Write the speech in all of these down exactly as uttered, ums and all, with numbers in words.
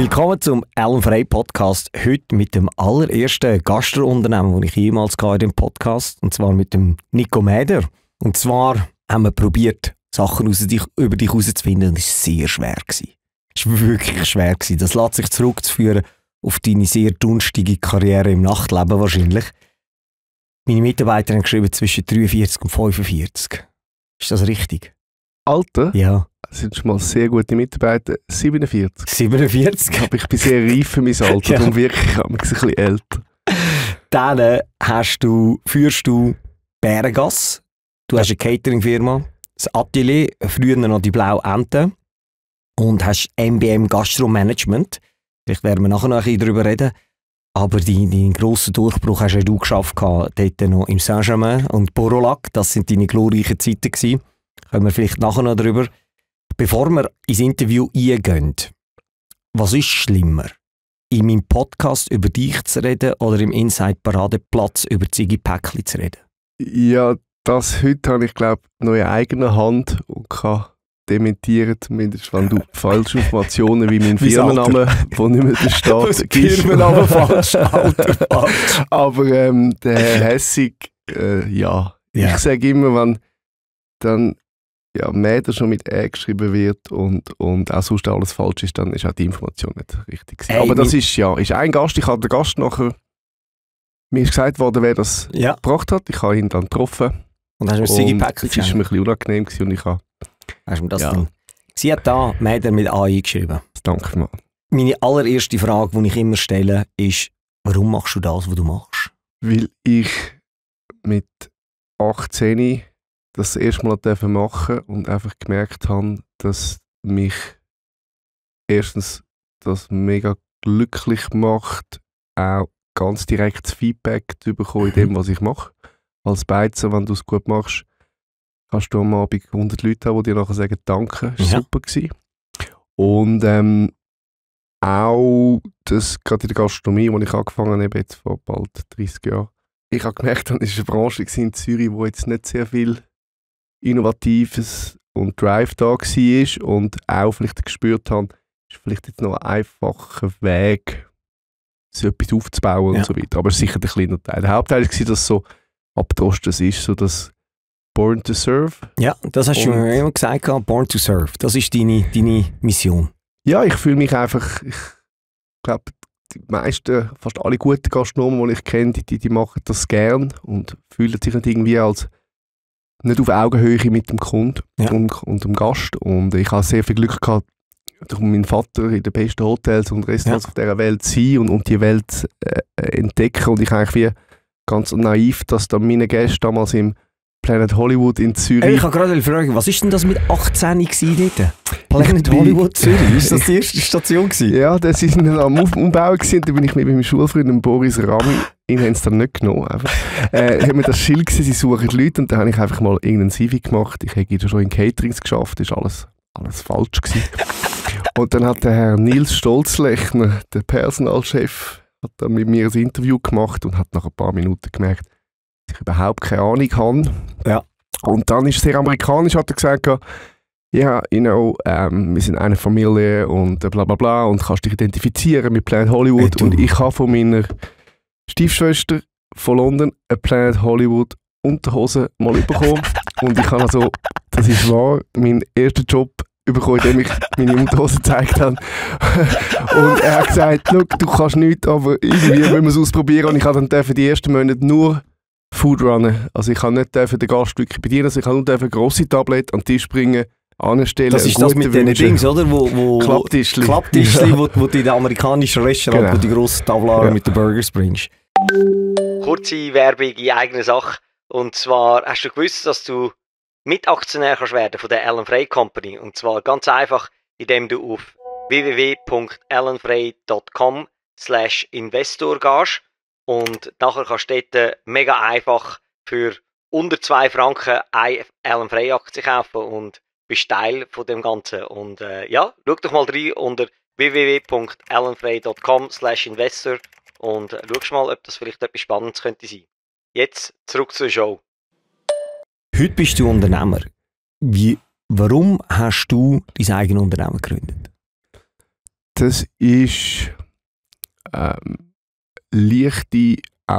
Willkommen zum Alan Frey Podcast. Heute mit dem allerersten Gastrounternehmer, den ich jemals hatte in dem Podcast. Und zwar mit dem Nico Mäder. Und zwar haben wir probiert, Sachen aus dich, über dich herauszufinden. Und es war sehr schwer. Es war wirklich schwer. Das lässt sich zurückzuführen auf deine sehr dunstige Karriere im Nachtleben wahrscheinlich. Meine Mitarbeiter haben geschrieben zwischen dreiundvierzig und fünfundvierzig. Ist das richtig? Alter? Ja. Das sind schon mal sehr gute Mitarbeiter. siebenundvierzig. siebenundvierzig? Aber ich bin sehr reif für mein Alter, ja. Und wirklich ein bisschen älter. Dann hast du, führst du Bärengasse. Du hast eine Catering-Firma, das Atelier, früher noch die Blaue Ente. Und hast M B M Gastro-Management. Vielleicht werden wir nachher noch ein bisschen darüber reden. Aber deinen dein grossen Durchbruch hast ja du geschafft, dort noch im Saint-Germain und Borolac. Das sind deine glorreichen Zeiten gewesen. Können wir vielleicht nachher noch darüber. Bevor wir ins Interview eingehen, was ist schlimmer? In meinem Podcast über dich zu reden oder im Inside-Paradeplatz über Ziggy Päckli zu reden? Ja, das heute habe ich, glaube ich, noch in eigener Hand und kann dementieren, zumindest wenn du falsche Informationen wie mein Firmenname, wo nicht mehr der Staat gibst. Firmenname falsch, Alter, falsch. Aber ähm, der Herr Hessig, äh, ja. ja, ich sage immer, wenn dann ja, Mäder schon mit «ä» geschrieben wird und, und auch sonst alles falsch ist, dann ist auch die Information nicht richtig. Ey, aber das ist ja ist ein Gast. Ich habe den Gast nachher, mir ist gesagt worden, wer das ja. gebracht hat. Ich habe ihn dann getroffen. Und hast du mir Ziggy Päckli geschrieben? Das war mir ein bisschen unangenehm gewesen und ich habe... Hast du mir das ja. dann? Sie hat da Mäder mit A eingeschrieben. Danke mal. Meine allererste Frage, die ich immer stelle, ist, warum machst du das, was du machst? Weil ich mit achtzehn das erste Mal machen und einfach gemerkt habe, dass mich erstens das mega glücklich macht, auch ganz direktes Feedback zu bekommen in dem, was ich mache. Als Beizer, wenn du es gut machst, kannst du am Abend hundert Leute haben, die dir nachher sagen, danke, das war ja. super gewesen. Und ähm, auch das, gerade in der Gastronomie, wo ich angefangen habe, jetzt vor bald dreißig Jahren, ich habe gemerkt, es war eine Branche in Zürich, wo jetzt nicht sehr viel Innovatives und Drive da war und auch vielleicht gespürt habe, ist vielleicht jetzt noch ein einfacher Weg, so etwas aufzubauen ja. und so weiter. Aber es ist sicher der kleine Teil. Der Hauptteil war, dass es so abgedrostet ist, so das Born to Serve. Ja, das hast und, du mir immer gesagt, Born to Serve. Das ist deine, deine Mission. Ja, ich fühle mich einfach, ich glaube, die meisten, fast alle guten Gastronomen, die ich kenne, die, die machen das gern und fühlen sich nicht irgendwie als nicht auf Augenhöhe mit dem Kunden ja. und, und dem Gast. Und ich habe sehr viel Glück gehabt, durch meinen Vater in den besten Hotels und Restaurants ja. auf dieser Welt zu sein und, und die Welt äh, entdecken. Und ich eigentlich wie ganz naiv, dass dann meine Gäste damals im Planet Hollywood in Zürich... Hey, ich habe gerade fragen, was war denn das mit achtzehn dort? Planet Hollywood Zürich, ist das die erste Station gewesen? Ja, das war am Umbau gewesen. Da bin ich mit meinem Schulfreund Boris Rami, ihn haben es dann nicht genommen. Äh, ich habe mir das Schild gesehen, sie suchen Leute und dann habe ich einfach mal irgendeinen C V gemacht. Ich habe schon in Caterings geschafft, das war alles, alles falsch gewesen. Und dann hat der Herr Nils Stolzlechner, der Personalchef, hat dann mit mir ein Interview gemacht und hat nach ein paar Minuten gemerkt, dass ich überhaupt keine Ahnung habe. Ja. Und dann ist es sehr amerikanisch, hat er gesagt, ja, yeah, you know, um, wir sind eine Familie und bla bla bla und kannst dich identifizieren mit Planet Hollywood. Hey, und ich habe von meiner Stiefschwester von London eine Planet Hollywood Unterhose mal bekommen. Und ich habe also, das ist wahr, meinen ersten Job bekommen, indem ich meine Unterhose gezeigt habe. Und er hat gesagt, du kannst nichts, aber irgendwie müssen wir es ausprobieren. Und ich habe dann die ersten Monate nur Foodrunnen. Also ich kann nicht den Gast wirklich bedienen, also ich kann nur eine grosse Tablette an den Tisch bringen, anstellen. Das ist das mit den Dings, oder? Wo, wo Klapptischli. Klapptischli, ja. wo, wo du in den amerikanischen Restaurant, genau. wo die grossen Tablaren ja. mit den Burgers bringst. Kurze Werbung in eigener Sache. Und zwar hast du gewusst, dass du Mitaktionär kannst werden von der Alan Frey Company. Und zwar ganz einfach, indem du auf w w w punkt alan frey punkt com slash investor gehst. Und nachher kannst du dort mega einfach für unter zwei Franken eine Alan Frey Aktie kaufen und bist Teil von dem Ganzen. Und äh, ja, schau doch mal rein unter w w w punkt alan frey punkt com slash investor und äh, schau mal, ob das vielleicht etwas Spannendes könnte sein. Jetzt zurück zur Show. Heute bist du Unternehmer. Wie, warum hast du dein eigenes Unternehmen gegründet? Das ist ähm, leichte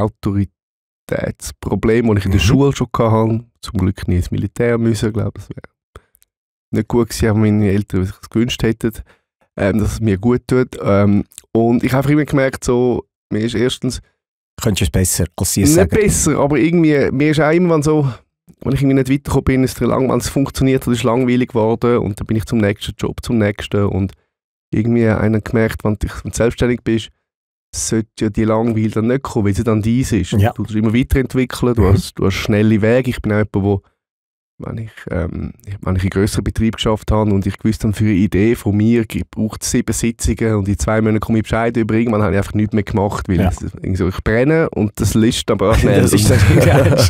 Autoritätsproblem, das ich in der mhm. Schule schon hatte. Zum Glück nie ins Militär müssen, ich glaube, das wäre nicht gut gewesen, aber meine Eltern sich das gewünscht hätten, ähm, dass es mir gut tut. Ähm, und ich habe immer gemerkt, so, mir ist erstens... Könntest du es besser, als sie es nicht sagen? Nicht besser, aber irgendwie, mir ist auch irgendwann so, wenn ich irgendwie nicht weitergekommen bin, ist es lang, es funktioniert hat, ist langweilig geworden und dann bin ich zum nächsten Job, zum nächsten und irgendwie einer gemerkt, wenn du selbstständig bist, sollte ja die Langweile dann nicht kommen, weil sie dann dies ist. Ja. Du musst immer weiterentwickeln, du, mhm. hast, du hast schnelle Wege. Ich bin auch jemand, wo, wenn ich, ähm, wenn ich in grösseren Betrieb geschafft habe und ich gewusst habe, für eine Idee von mir braucht es sieben Sitzungen und in zwei Monaten komme ich Bescheid über, irgendwann habe ich einfach nichts mehr gemacht, weil ja. ich, so, ich brenne und das listet aber auch schnell. Das ist das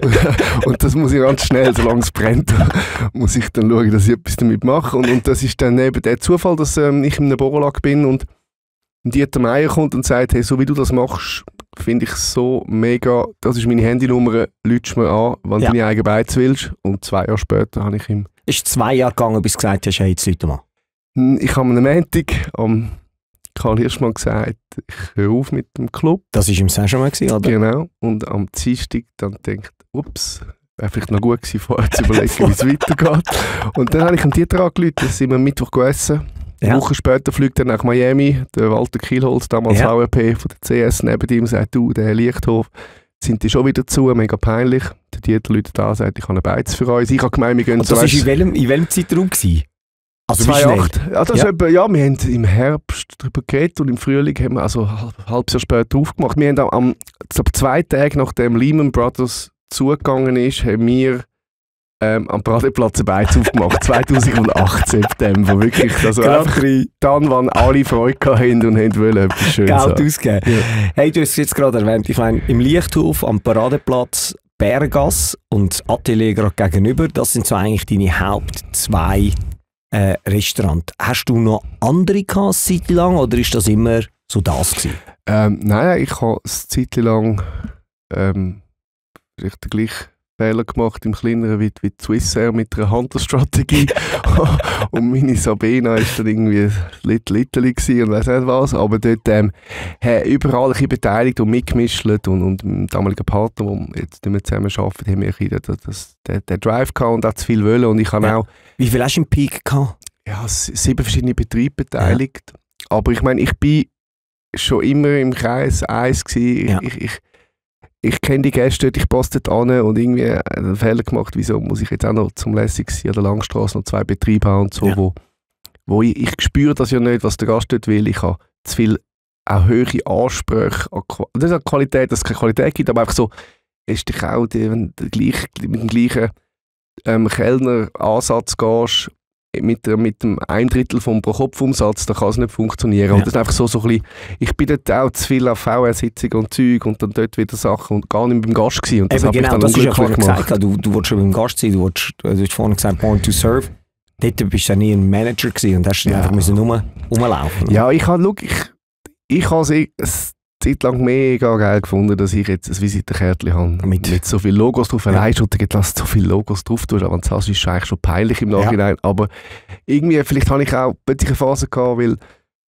und das muss ich ganz schnell, solange es brennt, muss ich dann schauen, dass ich etwas damit mache. Und, und das ist dann eben der Zufall, dass ähm, ich in einem Borolager bin und Dieter Meier kommt und sagt, hey, so wie du das machst, finde ich so mega, das ist meine Handynummer, lütsch mir an, wenn ja. du deine eigene Beiz willst. Und zwei Jahre später habe ich ihm... Es ist zwei Jahre gegangen, bis du gesagt hast, hey, jetzt lüte mal. Ich habe am Montag am Karl Hirschmann gesagt, ich höre auf mit dem Club. Das war im Saint-Germain, oder? Genau. Und am Dienstag dann denkt, ups, wäre vielleicht noch gut gewesen, vorher zu überlegen, wie es weitergeht. Und dann habe ich am Dieter angerufen, da sind wir am Mittwoch gegessen. Ja. Eine Woche später fliegt er nach Miami, der Walter Kielholz, damals ja. V R P von der C S, neben ihm sagt, du, der Herr Lichthof, sind die schon wieder zu, mega peinlich. Der Dieter Leute da sagt, ich habe eine Beiz für uns. Ich habe gemeint, wir gehen so. Das war in welchem, in welchem Zeitraum? Gewesen? Also zwei Komma acht. Ja, das ja. Etwa, ja, wir haben im Herbst darüber geredet und im Frühling haben wir also ein halbes Jahr später aufgemacht. Wir haben am, am zwei Tage nachdem Lehman Brothers zugegangen ist, haben wir Ähm, am Paradeplatz eine Beiz aufgemacht, zweitausendacht September, wirklich. Also einfach dann, wann alle Freude hatten und haben wollen, etwas Schönes Geld ausgeben. Ja. Hey, du hast es jetzt gerade erwähnt, ich meine, im Lichthof, am Paradeplatz, Bergasse und das Atelier gerade gegenüber, das sind so eigentlich deine Haupt zwei äh, Restaurants. Hast du noch andere gehabt, Zeit lang, oder ist das immer so das gewesen? Ähm, nein, ich habe eine Zeit lang ähm, richtig gleich Fehler gemacht im Kleineren wie, wie Swissair mit einer Hunter-Strategie. Und meine Sabina war dann irgendwie Little Italy und weiss nicht was. Aber dort ähm, haben überall ein beteiligt und mitgemischt. Und, und mit dem damaligen Partner, wo wir jetzt nicht mehr zusammen arbeiten, haben wir ein das, das, den, den Drive gehabt und auch zu viel wollen. Und ich habe ja. auch... Wie viel hast du im Peak gehabt? Ja, sieben verschiedene Betriebe beteiligt. Ja. Aber ich meine, ich bin schon immer im Kreis eins gewesen. Ja. Ich, ich, Ich kenne die Gäste dort, ich passe dort an und irgendwie einen Fehler gemacht, wieso muss ich jetzt auch noch zum Lässig sein, an der Langstrasse noch zwei Betriebe haben und so, ja. wo, wo ich, ich spüre das ja nicht, was der Gast dort will. Ich habe zu viel auch hohe Ansprüche an Qualität, das ist eine Qualität, dass es keine Qualität gibt, aber einfach so, ist dich auch, die, wenn du gleich, mit dem gleichen ähm, Kellner-Ansatz gehst, mit, mit dem ein Drittel vom Pro-Kopf-Umsatz, da kann es nicht funktionieren. Ja. Und das ist einfach so, so ein bisschen, ich bin dort auch zu viel auf V R-Sitzungen und Zeug und dann dort wieder Sachen und gar nicht beim Gast gewesen. Und das habe genau, ich dann das unglücklich ist ja gemacht. Gesagt, du, du wolltest schon beim Gast sein, du, wolltest, du hast vorhin gesagt, born to serve. Dort bist du ja nie ein Manager gewesen und hast dann ja. einfach müssen rum, rumlaufen. Ja, ich habe, ich, ich habe es Zeit lang mega geil gefunden, dass ich jetzt ein Visitenkärtchen habe. Mit, mit so vielen Logos drauf. Ja. Allein schon, dass du so viele Logos drauf tust, aber wenn du es hast, ist es eigentlich schon peinlich im Nachhinein. Ja. Aber irgendwie, vielleicht habe ich auch plötzlich eine Phase gehabt, weil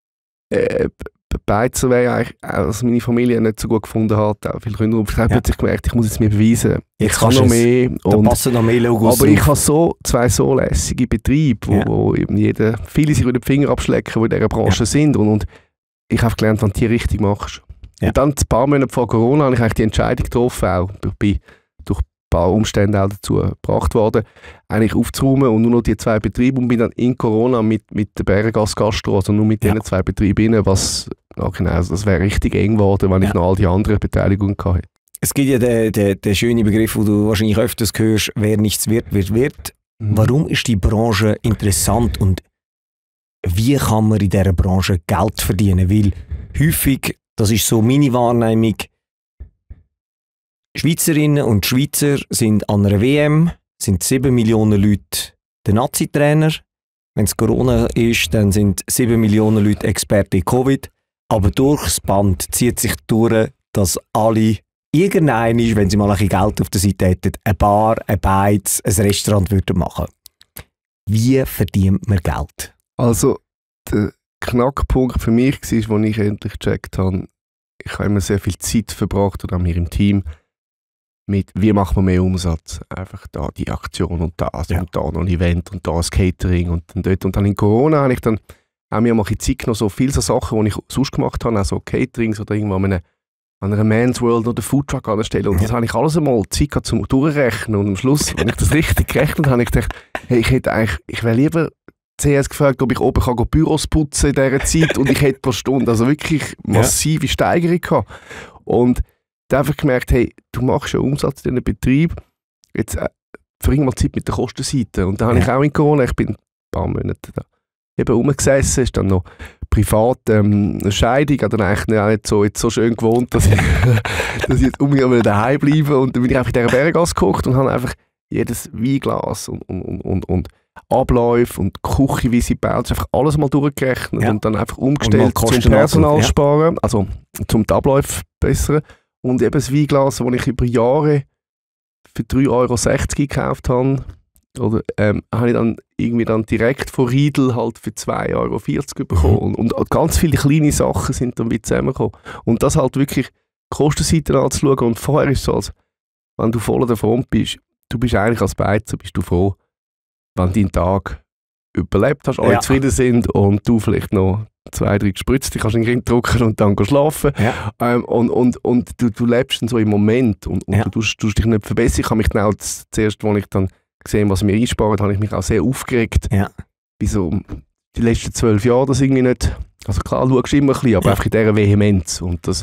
äh, Beizer wäre eigentlich, also meine Familie nicht so gut gefunden hat, auch viele Gründe. Ich habe ja. plötzlich gemerkt, ich muss jetzt mir beweisen, jetzt ich kann noch mehr. Da und, passen noch mehr Logos aber drauf. ich habe so zwei so lässige Betriebe, wo, ja. wo eben jeder, viele sich über den Finger abschlecken, die in dieser Branche ja. sind. Und, und ich habe gelernt, wenn du die richtig machst. Ja. Und dann ein paar Monate vor Corona habe ich eigentlich die Entscheidung getroffen, auch bin durch ein paar Umstände auch dazu gebracht worden, eigentlich aufzuräumen und nur noch die zwei Betriebe und bin dann in Corona mit, mit der Bergasse Gastro, also nur mit ja. diesen zwei Betrieben rein, was genau, also das wäre richtig eng geworden, wenn ja. ich noch all die anderen Beteiligungen hatte. Es gibt ja den, den, den schönen Begriff, den du wahrscheinlich öfters hörst, wer nichts wird, wird, wird. Mhm. Warum ist die Branche interessant und wie kann man in dieser Branche Geld verdienen? Weil häufig, das ist so meine Wahrnehmung, Schweizerinnen und Schweizer sind an einer W M, sind sieben Millionen Leute der Nazi-Trainer. Wenn es Corona ist, dann sind sieben Millionen Leute Experten in Covid. Aber durchs Band zieht sich durch, dass alle irgendeinmal, wenn sie mal ein bisschen Geld auf der Seite hätten, eine Bar, ein Beiz, ein Restaurant würden machen. Wie verdient man Geld? Also, der Knackpunkt für mich war, als ich endlich gecheckt habe, ich habe immer sehr viel Zeit verbracht oder auch mir im Team mit, wie macht man mehr Umsatz? Einfach da die Aktion und das ja. und da noch ein Event und da das Catering und dann dort. Und dann in Corona habe ich dann auch mir mal ein Zeit genommen, so viele so Sachen, die ich sonst gemacht habe, auch so Caterings oder irgendwo an einer, an einer Man's World oder Foodtruck anstellen. Und das ja. habe ich alles einmal Zeit gehabt zum Durchrechnen. Und am Schluss, wenn ich das richtig gerechnet habe, habe ich gedacht, hey, ich hätte eigentlich, ich wäre lieber C S gefragt, ob ich oben kann Büros putzen in dieser Zeit und ich hätte pro Stunde, also wirklich massive ja. Steigerung gehabt. Und da einfach gemerkt, hey, du machst ja Umsatz in diesem Betrieb, jetzt äh, verbring mal Zeit mit der Kostenseite. Und da habe ja. ich auch in Corona, ich bin ein paar Monate da eben rumgesessen, ist dann noch privat ähm, eine Scheidung, ich habe dann eigentlich nicht so, jetzt so schön gewohnt, dass ich, dass ich jetzt unbedingt daheim bleibe und dann bin ich einfach in dieser Berggasse gekocht und habe einfach jedes Weinglas und, und, und, und Abläufe und die Küche, wie sie baut, einfach alles mal durchgerechnet ja. und dann einfach umgestellt zum Personal ja. sparen, also zum die Abläufe bessern. Und eben das Weinglas, das ich über Jahre für drei Euro sechzig gekauft habe, oder, ähm, habe ich dann irgendwie dann direkt von Riedel halt für zwei Euro vierzig bekommen. Mhm. Und ganz viele kleine Sachen sind dann wieder zusammengekommen. Und das halt wirklich die Kostenseite anzuschauen. Und vorher ist es so, als wenn du voll an der Front bist, du bist eigentlich als Beizer, bist du froh, wenn dein Tag überlebt hast, alle ja. zufrieden sind und du vielleicht noch zwei, drei Gespritze, kannst in den Ring drücken und dann schlafen. Ja. Ähm, und und, und du, du lebst dann so im Moment und, und ja. du tust, tust dich nicht verbessern. Ich habe mich genau das, zuerst, als ich dann gesehen was wir einsparen, habe ich mich auch sehr aufgeregt. Ja. Wie so die letzten zwölf Jahre das irgendwie nicht, also klar, schaust du immer ein bisschen, aber ja. einfach in dieser Vehemenz. Und das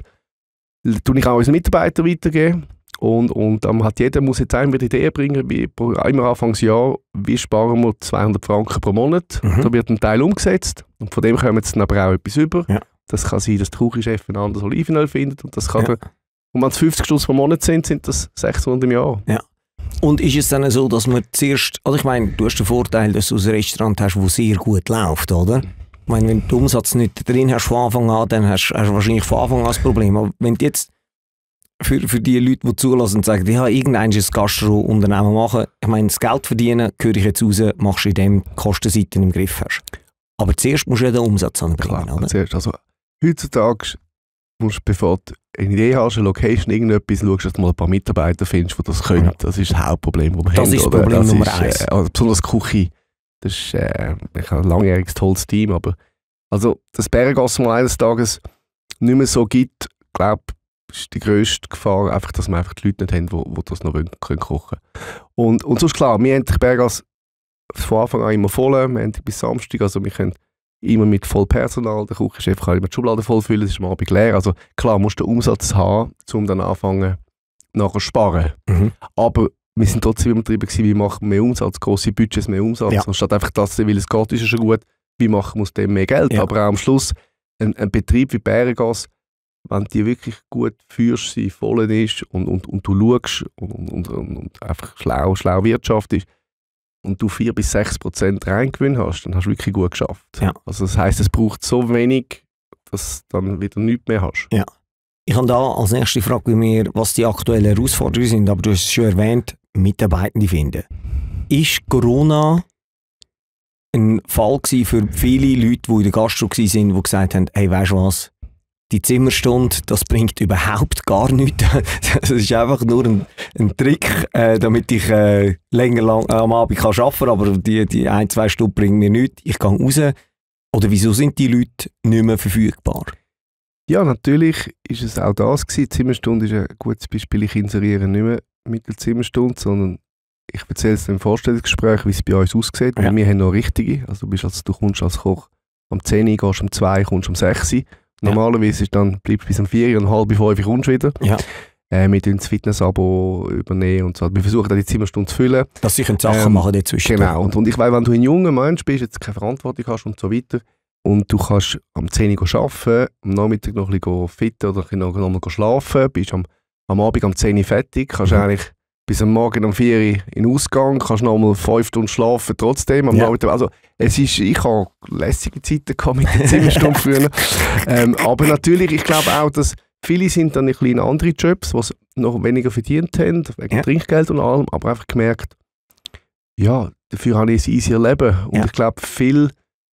tue ich auch unseren Mitarbeitern weitergeben. Und, und dann hat jeder muss jetzt eine Idee bringen, wie immer Anfangsjahr, wie sparen wir zweihundert Franken pro Monat. Mhm. Da wird ein Teil umgesetzt und von dem kommen jetzt dann aber auch etwas über. Ja. Das kann sein, dass der Küchenchef ein anderes Olivenöl findet und das kann ja. der, und wenn es fünfzig Stutz pro Monat sind, sind das sechshundert im Jahr. Ja. Und ist es dann so, dass man zuerst, also ich meine, du hast den Vorteil, dass du ein Restaurant hast, das sehr gut läuft, oder? Ich meine, wenn du den Umsatz nicht drin hast von Anfang an, dann hast, hast du wahrscheinlich von Anfang an das Problem. Aber wenn du jetzt für, für die Leute, die zulassen und sagen, ja, irgendein Gastro-Unternehmen machen, ich meine, das Geld verdienen, höre ich jetzt raus, machst du in dem Kostenseiten im Griff hast. Aber zuerst musst du ja den Umsatz anbringen, Klar, oder? Zuerst, also heutzutage musst du, bevor du eine Idee hast, eine Location, irgendetwas, schaust, dass du mal ein paar Mitarbeiter findest, die das können. Das ist das Hauptproblem, das wir das haben. Ist oder? Problem das Nummer ist eins. Äh, also besonders die Küche. Das ist äh, ich habe ein langjähriges, tolles Team, aber also, dass Berggasse mal eines Tages nicht mehr so gibt, glaube ich, ist die grösste Gefahr, einfach, dass wir einfach die Leute nicht haben, die, die das noch wollen, können kochen können. Und, und sonst klar, wir haben die Berggasse von Anfang an immer voll, wir haben bis Samstag, also wir können immer mit Vollpersonal, der Küchenchef kann immer die Schublade vollfüllen, es ist am Abend leer. Also klar, musst du den Umsatz haben, um dann anfangen, nachher zu sparen. Mhm. Aber wir sind trotzdem immer drüber gewesen, wie machen wir mehr Umsatz, grosse Budgets, mehr Umsatz. Ja. Anstatt einfach das, weil es geht, ist ja schon gut, wie machen wir aus dem mehr Geld. Ja. Aber auch am Schluss, ein, ein Betrieb wie Berggasse, wenn du die wirklich gut führst, sie voll ist und, und, und du schaust und, und, und, und einfach schlau, schlau wirtschaftest, und du vier bis sechs Prozent Reingewinn hast, dann hast du wirklich gut geschafft. Ja. Also das heisst, es braucht so wenig, dass du dann wieder nichts mehr hast. Ja. Ich habe da als nächste Frage bei mir, was die aktuellen Herausforderungen sind, aber du hast es schon erwähnt, Mitarbeitende finden. Ist Corona ein Fall gewesen für viele Leute, die in der Gastro waren, die gesagt haben, hey, weißt du was, die Zimmerstunde, das bringt überhaupt gar nichts. Das ist einfach nur ein, ein Trick, äh, damit ich äh, länger lang, äh, am Abend kann arbeiten kann, aber die, die ein, zwei Stunden bringen mir nichts. Ich gehe raus. Oder wieso sind die Leute nicht mehr verfügbar? Ja, natürlich ist es auch das gewesen. Die Zimmerstunde ist ein gutes Beispiel. Ich inseriere nicht mehr mit der Zimmerstunde, sondern ich erzähle es im Vorstellungsgespräch, wie es bei uns aussieht. Ja. Wir haben noch richtige. Also du, bist als, du kommst als Koch am zehn Uhr, gehst um zwei Uhr, kommst um sechs Uhr. Normalerweise ist dann, bleibst du bis um vier Uhr und halb fünf Uhr kommst du wieder. Ja. Äh, wir übernehmen das Fitness-Abo übernehmen und so. Wir versuchen dann die Zimmerstunde zu füllen. Dass sie Sachen ähm, machen dazwischen. Genau. Und, und ich weiss, wenn du ein junger Mensch bist, jetzt keine Verantwortung hast und so weiter, und du kannst am zehn Uhr arbeiten, am Nachmittag noch ein bisschen fitten oder noch, noch mal schlafen, bist am, am Abend um zehn Uhr fertig, kannst mhm. eigentlich bis am Morgen um vier Uhr in den Ausgang, kannst noch mal fünf Stunden schlafen trotzdem. Am ja. Nachmittag, also es ist, ich habe lässige Zeiten gehabt mit den Zimmerstunden früher. ähm, aber natürlich, ich glaube auch, dass viele sind dann ein bisschen in andere Jobs, die noch weniger verdient haben, wegen ja. Trinkgeld und allem, aber einfach gemerkt, ja, dafür habe ich ein easier Leben. Und ja. ich glaube, viele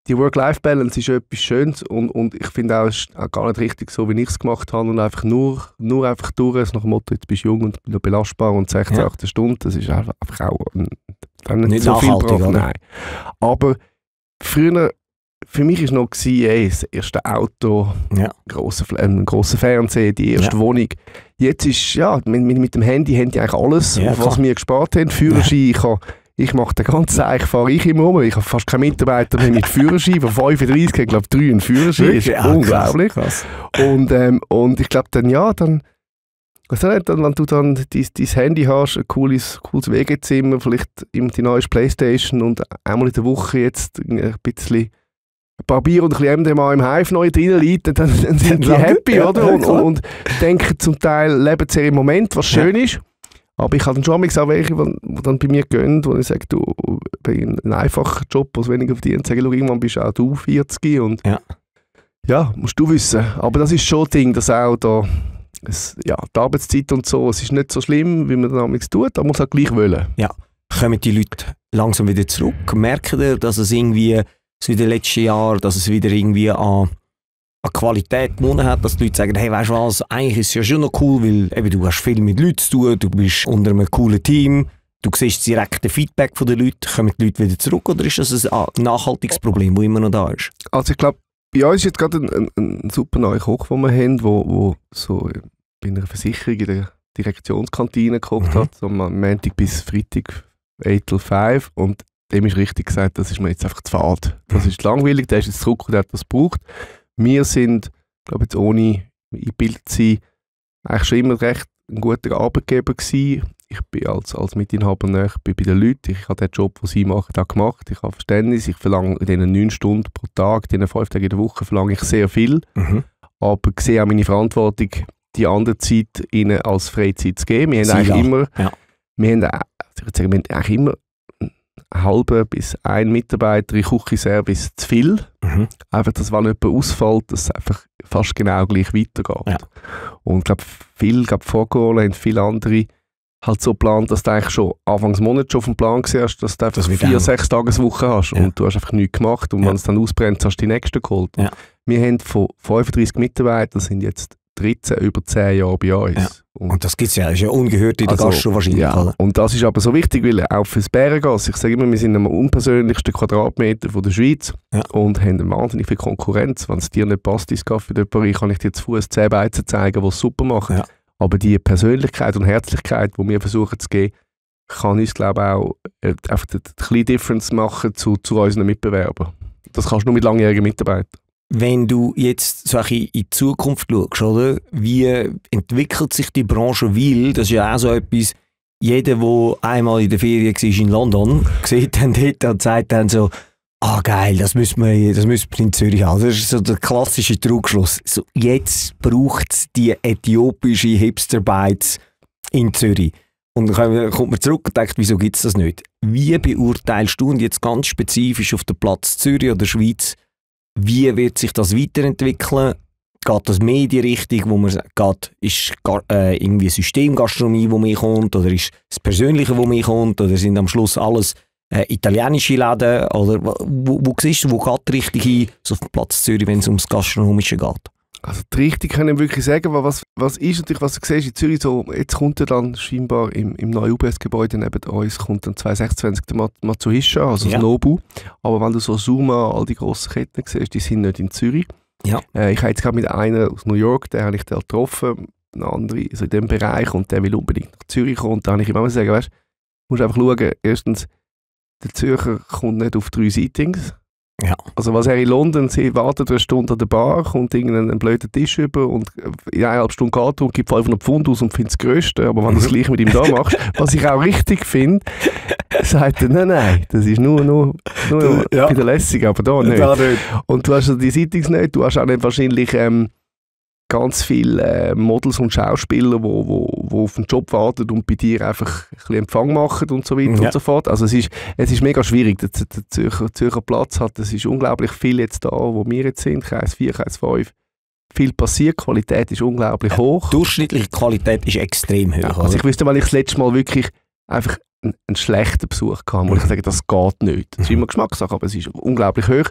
die Work-Life-Balance ist etwas Schönes und, und ich finde auch, es ist auch gar nicht richtig so, wie ich es gemacht habe und einfach nur, nur einfach durch, also nach dem Motto, jetzt bist du jung und noch belastbar und sechzehn, Ja. achtzehn Stunden, das ist einfach, einfach auch dann nicht, Nicht so viel nachhaltig, gebracht. oder? Nein. Aber früher, für mich war noch gewesen, ey, das erste Auto, Ja. grosser, ein grosser Fernseher, die erste Ja. Wohnung. Jetzt ist, ja, mit, mit, mit dem Handy haben die eigentlich alles, Ja, auf was klar. wir gespart haben. Führerschein, ich habe Ich mache den ganzen Tag, fahre ich immer um. Ich habe fast keinen Mitarbeiter mehr mit Führerschein. Von fünfunddreißig haben, glaube ich, drei einen Führerschein. Das ist Wirklich? Ah, unglaublich. krass, Und, ähm, und ich glaube dann, ja, dann, also nicht, dann, wenn du dann dein, dein Handy hast, ein cooles, cooles W G-Zimmer, vielleicht die neue Playstation und einmal in der Woche jetzt ein bisschen ein paar Bier und ein bisschen M D M A im Hive neu drin liegt, dann, dann sind die happy, Ja, oder? ja, Und, klar. und denken zum Teil, leben sehr im Moment, was schön ist. Aber ich habe dann schon manchmal auch welche, die dann bei mir gehen, wo ich sage, du, bei einem einfachen Job, was weniger verdient, sage ich, schau, irgendwann bist auch du vierzig und Ja. ja, musst du wissen. Aber das ist schon ein Ding, dass auch da, es, ja, die Arbeitszeit und so, es ist nicht so schlimm, wie man dann nichts tut, aber man muss auch gleich wollen. Kommen die Leute langsam wieder zurück? Merken ihr, dass es irgendwie so in den letzten Jahren, dass es wieder irgendwie an, an Qualität gewonnen hat, dass die Leute sagen, hey, weißt du was, eigentlich ist es ja schon noch cool, weil eben, du hast viel mit Leuten zu tun, du bist unter einem coolen Team, du siehst das direkte Feedback von den Leuten, kommen die Leute wieder zurück oder ist das ein nachhaltiges Problem, das immer noch da ist? Also ich glaube, bei uns ist jetzt gerade ein, ein, ein super neuer Koch, den wir haben, wo, wo so bei einer Versicherung in der Direktionskantine gekocht Mhm. hat, so am Montag bis Freitag, acht till fünf, und dem ist richtig gesagt, das ist mir jetzt einfach zu fad. Das ist langweilig, der ist jetzt zurück und der hat das gebraucht. Wir sind, glaube jetzt ohne eingebildet zu sein, eigentlich schon immer recht ein guter Arbeitgeber gewesen. Ich bin als, als Mitinhaber nahe bei bei den Leuten. Ich habe den Job, den sie machen, auch gemacht. Ich habe Verständnis. Ich verlange in diesen neun Stunden pro Tag, in diesen fünf Tagen in der Woche, verlange ich sehr viel. Mhm. Aber ich sehe auch meine Verantwortung, die andere Zeit ihnen als Freizeit zu geben. Wir haben Sie eigentlich ja. immer, Ja. wir haben, auch- ich würde sagen, wir haben eigentlich immer einen halben bis ein Mitarbeiter in Küchenservice zu viel. Mhm. Einfach, dass wenn jemand ausfällt, dass es einfach fast genau gleich weitergeht. Ja. Und ich glaube, viele, glaub, vor Corona haben viele andere halt so geplant, dass du eigentlich schon Anfangs Monat schon auf dem Plan siehst, dass du einfach Das wird vier, auch. sechs Tageswochen hast Ja. und du hast einfach nichts gemacht und Ja. wenn es dann ausbrennt, hast du die nächsten geholt. Ja. Wir haben von fünfunddreißig Mitarbeitern, sind jetzt dreizehn über zehn Jahre bei uns. Ja. Und Und das gibt es ja, ist ja ungehört in der Also, Gastro wahrscheinlich. ja, Oder? und das ist aber so wichtig, weil auch fürs Bärengas, ich sage immer, wir sind am unpersönlichsten Quadratmeter von der Schweiz Ja. und haben wahnsinnig viel Konkurrenz. Wenn es dir nicht passt, ins Café de Paris, kann ich dir zu Fuß zehn Beizen zeigen, die es super machen. Ja. Aber die Persönlichkeit und Herzlichkeit, die wir versuchen zu geben, kann uns, glaube ich, auch äh, einfach eine kleine Difference machen zu, zu unseren Mitbewerbern. Das kannst du nur mit langjährigen Mitarbeitern. Wenn du jetzt so ein bisschen in die Zukunft schaust, oder? Wie entwickelt sich die Branche? Weil, das ist ja auch so etwas, jeder, der einmal in der Ferien war in London, sieht dann dort und sagt dann so, ah geil, das müssen wir, das müssen wir in Zürich haben. Das ist so der klassische Trugschluss. So, jetzt braucht es die äthiopische Hipster-Bites in Zürich. Und dann kommt man zurück und denkt, wieso gibt es das nicht? Wie beurteilst du, und jetzt ganz spezifisch auf den Platz Zürich oder Schweiz, wie wird sich das weiterentwickeln? Geht das mehr in die Richtung, wo man sagt, geht, ist gar, äh, irgendwie Systemgastronomie, die mehr kommt, oder ist das Persönliche, das mehr kommt, oder sind am Schluss alles äh, italienische Läden? Oder wo, wo, wo siehst du, wo geht die Richtung hin, so auf dem Platz Zürich, wenn es ums Gastronomische geht? Also die Richtung kann ich wirklich sagen, weil was, was ist natürlich, was du siehst in Zürich, so, jetzt kommt ja dann scheinbar im, im neuen U B S-Gebäude neben uns kommt dann zwanzig sechsundzwanzig der Matsuhisha, also Ja. das Nobu. Aber wenn du so Zuma, all die grossen Ketten siehst, die sind nicht in Zürich. Ja. Äh, ich habe jetzt gerade mit einer aus New York, den habe ich da getroffen, eine andere also in diesem Bereich, und der will unbedingt nach Zürich kommen. Und da habe ich ihm immer gesagt, weißt, du musst einfach schauen, erstens, der Zürcher kommt nicht auf drei Seatings. Ja. Also was er in London sieht, wartet eine Stunde an der Bar, kommt irgendeinen blöden Tisch über und in eineinhalb Stunden geht er und gibt fünfhundert Pfund aus und findet das Größte. Aber wenn du das gleich mit ihm da machst, was ich auch richtig finde, sagt er, nein, nein, das ist nur, nur, nur Ja. bei der Lässig, aber da nicht. Da nicht. Und du hast also die Seitings nicht, du hast auch nicht wahrscheinlich ähm, ganz viele äh, Models und Schauspieler, die wo, wo, wo auf den Job warten und bei dir einfach ein bisschen Empfang machen und so weiter Ja. und so fort. Also es ist, es ist mega schwierig, der, der Zürcher, Zürcher Platz hat, es ist unglaublich viel jetzt da, wo wir jetzt sind, Kreis vier, Kreis fünf. Viel passiert, die Qualität ist unglaublich Ja. hoch. Die durchschnittliche Qualität ist extrem hoch. Ja, oder? also ich wüsste, weil ich das letzte Mal wirklich einfach einen, einen schlechten Besuch hatte, wo ich sage, das geht nicht. Das ist immer Geschmackssache, aber es ist unglaublich hoch.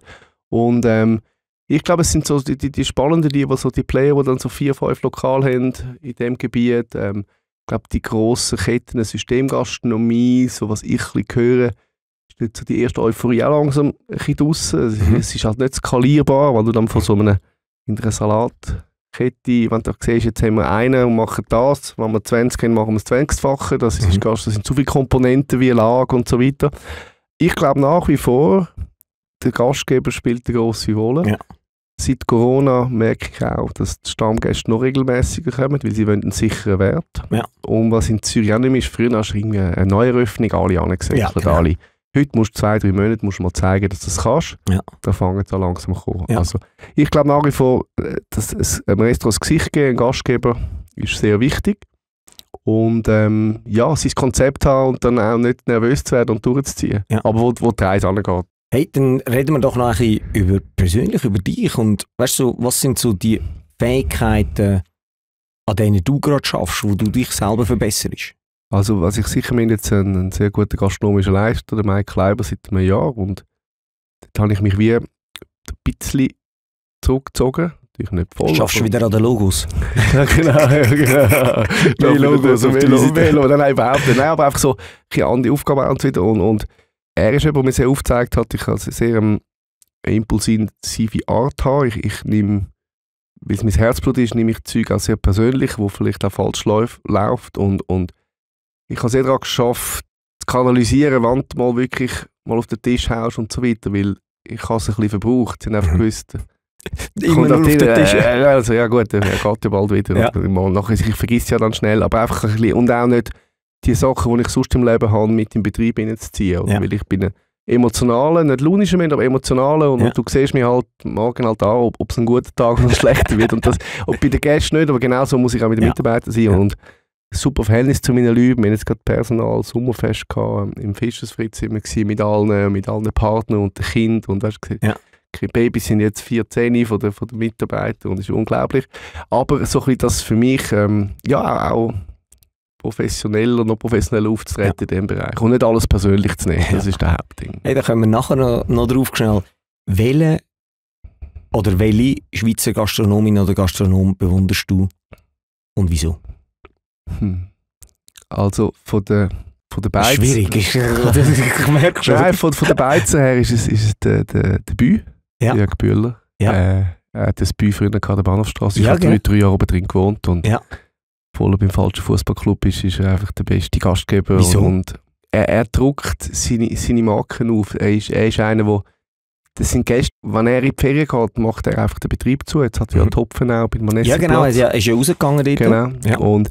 Und ähm, ich glaube, es sind so die, die, die spannenden, die, so die Player, die dann so vier, fünf Lokale haben in diesem Gebiet. Ähm, ich glaube, die grossen Ketten, Systemgastronomie, so was ich ein bisschen höre, ist nicht so die erste Euphorie auch langsam ein bisschen draussen. Es, mhm. es ist halt nicht skalierbar, weil du dann von so einem, in einer Salatkette, wenn du siehst, jetzt haben wir einen und machen das, wenn wir zwanzig haben, machen wir das zwanzigfache. Das, mhm. das sind zu viele Komponenten wie Lage und so weiter. Ich glaube nach wie vor, der Gastgeber spielt eine grosse Rolle. Ja. Seit Corona merke ich auch, dass die Stammgäste noch regelmäßiger kommen, weil sie wollen einen sicheren Wert. Ja. Und was in Zürich auch nicht mehr ist, früher hast du irgendwie eine Neueröffnung, alle angesetzt. Ja, genau. alle. Heute musst du zwei, drei Monate musst du mal zeigen, dass du das kannst. Ja. Da fangen sie langsam an zu kommen. Ja. Also, ich glaube nach wie vor, dass es einem Restaurant das Gesicht geben, ein Gastgeber, ist sehr wichtig. Und ähm, ja, sein Konzept haben und dann auch nicht nervös zu werden und durchzuziehen. Ja. Aber wo, wo die Reise angeht. Hey, dann reden wir doch noch ein bisschen über, persönlich über dich. Und weißt du, was sind so die Fähigkeiten, an denen du gerade schaffst, wo du dich selber verbesserst? Also, was ich sicher meine, jetzt ein, ein sehr guter gastronomischer Leiter, der Mike Kleiber, seit einem Jahr. Und dort habe ich mich wie ein bisschen zurückgezogen. Natürlich nicht voll. Schaffst du wieder an den Logos? Ja, genau. Ja, genau. Die Logos auf die Velo. Nein, überhaupt nicht. Nein, aber einfach so ein andere Aufgaben und so weiter. Und, und er ist jemand, der mir sehr aufgezeigt hat, ich also sehr ähm, impulsive Art habe. Ich, ich nehme, weil es mein Herzblut ist, nehme ich Zeug auch sehr persönlich, wo vielleicht auch falsch läuft, läuft. Und, und ich habe sehr daran geschafft, zu kanalisieren, wann du mal wirklich mal auf den Tisch haust und so weiter, weil ich habe es ein bisschen verbraucht. Sie haben einfach gewusst, immer nur auf den Tisch. Äh, also, ja gut, er geht ja bald wieder. Ja. Mal nachher, ich vergesse ja dann schnell, aber einfach ein bisschen, und auch nicht die Sachen, die ich sonst im Leben habe, mit im Betrieb hineinzuziehen. Ja. Weil ich bin ein emotionaler, nicht launischer Mensch, aber emotionaler. Und, ja. und du siehst mir halt morgen halt an, ob es ein guter Tag oder ein schlechter wird. Und das, und bei den Gästen nicht, aber genau so muss ich auch mit den ja. Mitarbeitern sein. Ja. Und ein super Verhältnis zu meinen Leuten. Wir hatten jetzt gerade Personal Sommerfest gehabt, im Fischersfritz immer gewesen, mit allen, mit allen Partnern und den Kindern. Und weißt du, ja. die Babys sind jetzt vierzehn von den, von den Mitarbeitern und das ist unglaublich. Aber so ein bisschen das für mich, ähm, ja, auch professioneller, noch professioneller aufzutreten ja. in diesem Bereich. Und nicht alles persönlich zu nehmen, das ja. ist der Hauptding. Hey, da kommen wir nachher noch, noch drauf schnell. Welche oder welche Schweizer Gastronomin oder Gastronom bewunderst du und wieso? Hm. Also von der von der Beizen... Schwierig, ist, ich merke schon. Nein, von, von der Beizen her ist es, ist es der, der, der Bü, ja. Jörg Bühler. Ja. Äh, er hat das Bü früher in der Bahnhofstrasse. Ich ja, habe drei, drei Jahre oben drin gewohnt und ja. voll beim falschen Fußballclub ist, ist er einfach der beste Gastgeber. Wieso? Und er, er druckt seine, seine Marken auf. Er ist, er ist einer, der... Das sind Gäste, wenn er in die Ferien geht, macht er einfach den Betrieb zu. Jetzt hat er mhm. ja Topfenau bei Manesse. Ja genau, er ist ja, ist ja rausgegangen dort. Genau. Ja. Und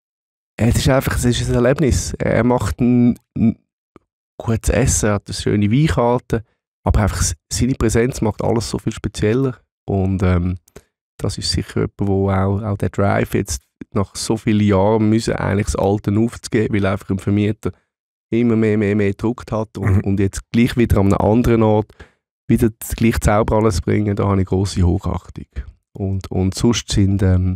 es ist einfach es ist ein Erlebnis. Er macht ein, ein gutes Essen, er hat eine schöne Weinkarte, aber einfach seine Präsenz macht alles so viel spezieller. Und ähm, das ist sicher jemand, wo auch, auch der Drive jetzt nach so vielen Jahren müssen eigentlich das Alte aufzugeben, weil einfach ein Vermieter immer mehr, mehr, mehr gedruckt hat und, mhm. und jetzt gleich wieder an einem anderen Ort wieder das gleiche Zauber alles bringen, da habe ich grosse Hochachtung. Und, und sonst sind ähm,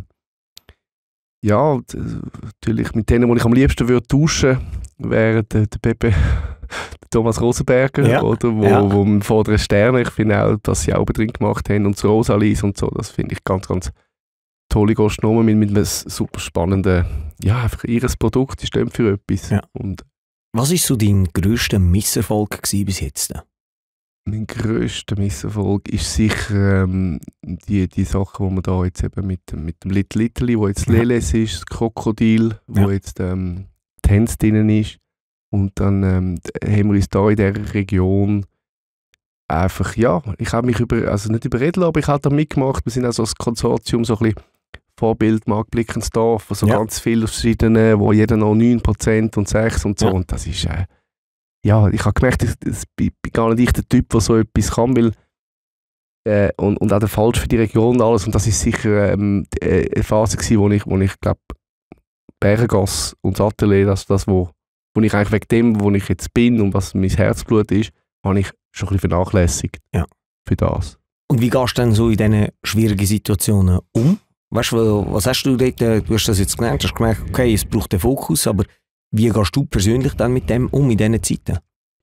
ja, natürlich mit denen, die ich am liebsten würde tauschen, wäre der, der Pepe, der Thomas Rosenberger, ja. oder, wo, ja. wo im vorderen Stern, ich finde auch, dass sie auch drin gemacht haben und so Rosalis und so, das finde ich ganz, ganz tolle Gastronomen mit, mit einem super spannenden, ja, einfach ihres Produkt, die stehen für etwas. Ja. Und was war so dein grösster Misserfolg bis jetzt? Mein grösster Misserfolg ist sicher ähm, die, die Sachen, die wir da jetzt eben mit, mit dem Little Italy, wo jetzt Leles ist, das Krokodil, wo ja. jetzt ähm, Tänz drin ist. Und dann ähm, haben wir uns da in dieser Region einfach, ja, ich habe mich über, also nicht überredet, aber ich habe da mitgemacht. Wir sind also als Konsortium so ein bisschen Vorbild Marktblickensdorf, also ja. ganz viele verschiedene, wo jeder noch neun Prozent und sechs und so. Ja. Und das ist äh, ja, ich habe gemerkt, ich, ich bin gar nicht ich der Typ, der so etwas kann, weil, äh, und, und auch der falsch für die Region und alles. Und das ist sicher ähm, eine Phase gewesen, wo ich, wo ich glaube, Bergasse und das Atelier, das, das wo, wo ich eigentlich wegen dem, wo ich jetzt bin und was mein Herzblut ist, habe ich schon ein bisschen vernachlässigt ja. für das. Und wie gehst du denn so in diesen schwierigen Situationen um? Weißt du, was hast du dort, du hast das jetzt gelernt, hast gemerkt, okay, es braucht den Fokus, aber wie gehst du persönlich dann mit dem um in diesen Zeiten?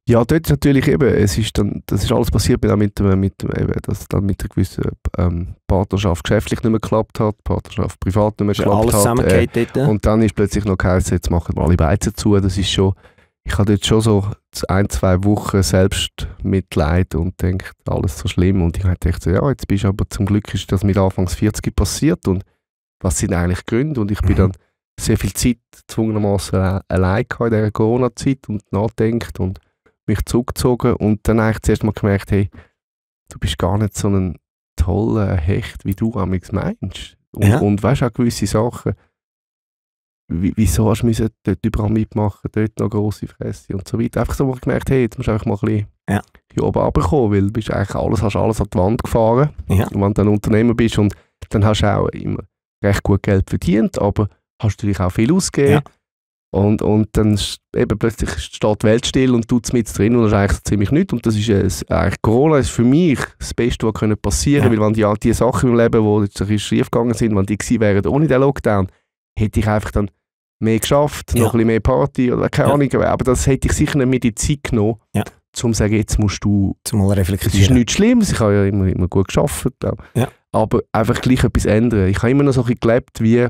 Ja, dort ist natürlich eben, es ist dann, das ist alles passiert mit, mit, mit, eben, dass dann mit einer gewissen ähm, Partnerschaft geschäftlich nicht mehr geklappt hat, Partnerschaft privat nicht mehr ist geklappt alles hat. Äh, dort, und dann ist plötzlich noch geheißen, jetzt machen wir alle Beizen zu. Das ist schon, ich habe dort schon so ein, zwei Wochen selbst Mitleid und denke, alles so schlimm. Und ich habe gedacht, so, ja, jetzt bist du aber zum Glück ist das mit Anfangs vierzig passiert und was sind eigentlich die Gründe? Und ich bin mhm. dann sehr viel Zeit gezwungenermaßen allein in dieser Corona-Zeit und nachgedacht und mich zurückgezogen und dann eigentlich zuerst mal gemerkt, hey, du bist gar nicht so ein toller Hecht, wie du amigs meinst. Und, ja. und weißt auch gewisse Sachen, wie, wieso hast du müssen dort überall mitmachen, dort noch grosse Fresse und so weiter. Einfach so, wo ich gemerkt hey, jetzt musst du einfach mal ein bisschen ja. hier oben runterkommen, weil du bist eigentlich alles, hast alles an die Wand gefahren. Ja. Und wenn du ein Unternehmer bist und dann hast du auch immer recht gut Geld verdient, aber hast natürlich auch viel ausgegeben. Ja. Und, und dann eben plötzlich steht die Welt still und tut es mit drin und das ist eigentlich so ziemlich nichts. Und das ist äh, eigentlich Corona ist für mich das Beste, was können passieren können. Ja. Weil wenn die, all die Sachen im Leben, die jetzt ein bisschen schief gegangen sind, wenn die gewesen wären ohne den Lockdown, hätte ich einfach dann mehr geschafft, ja. noch ein bisschen mehr Party oder keine ja. Ahnung. Aber das hätte ich sicher nicht mehr die Zeit genommen, ja. um zu sagen, jetzt musst du... Zum mal reflektieren. Es ist nichts Schlimmes, ich habe ja immer, immer gut gearbeitet. Ja. Aber einfach gleich etwas ändern. Ich habe immer noch so ein bisschen gelebt wie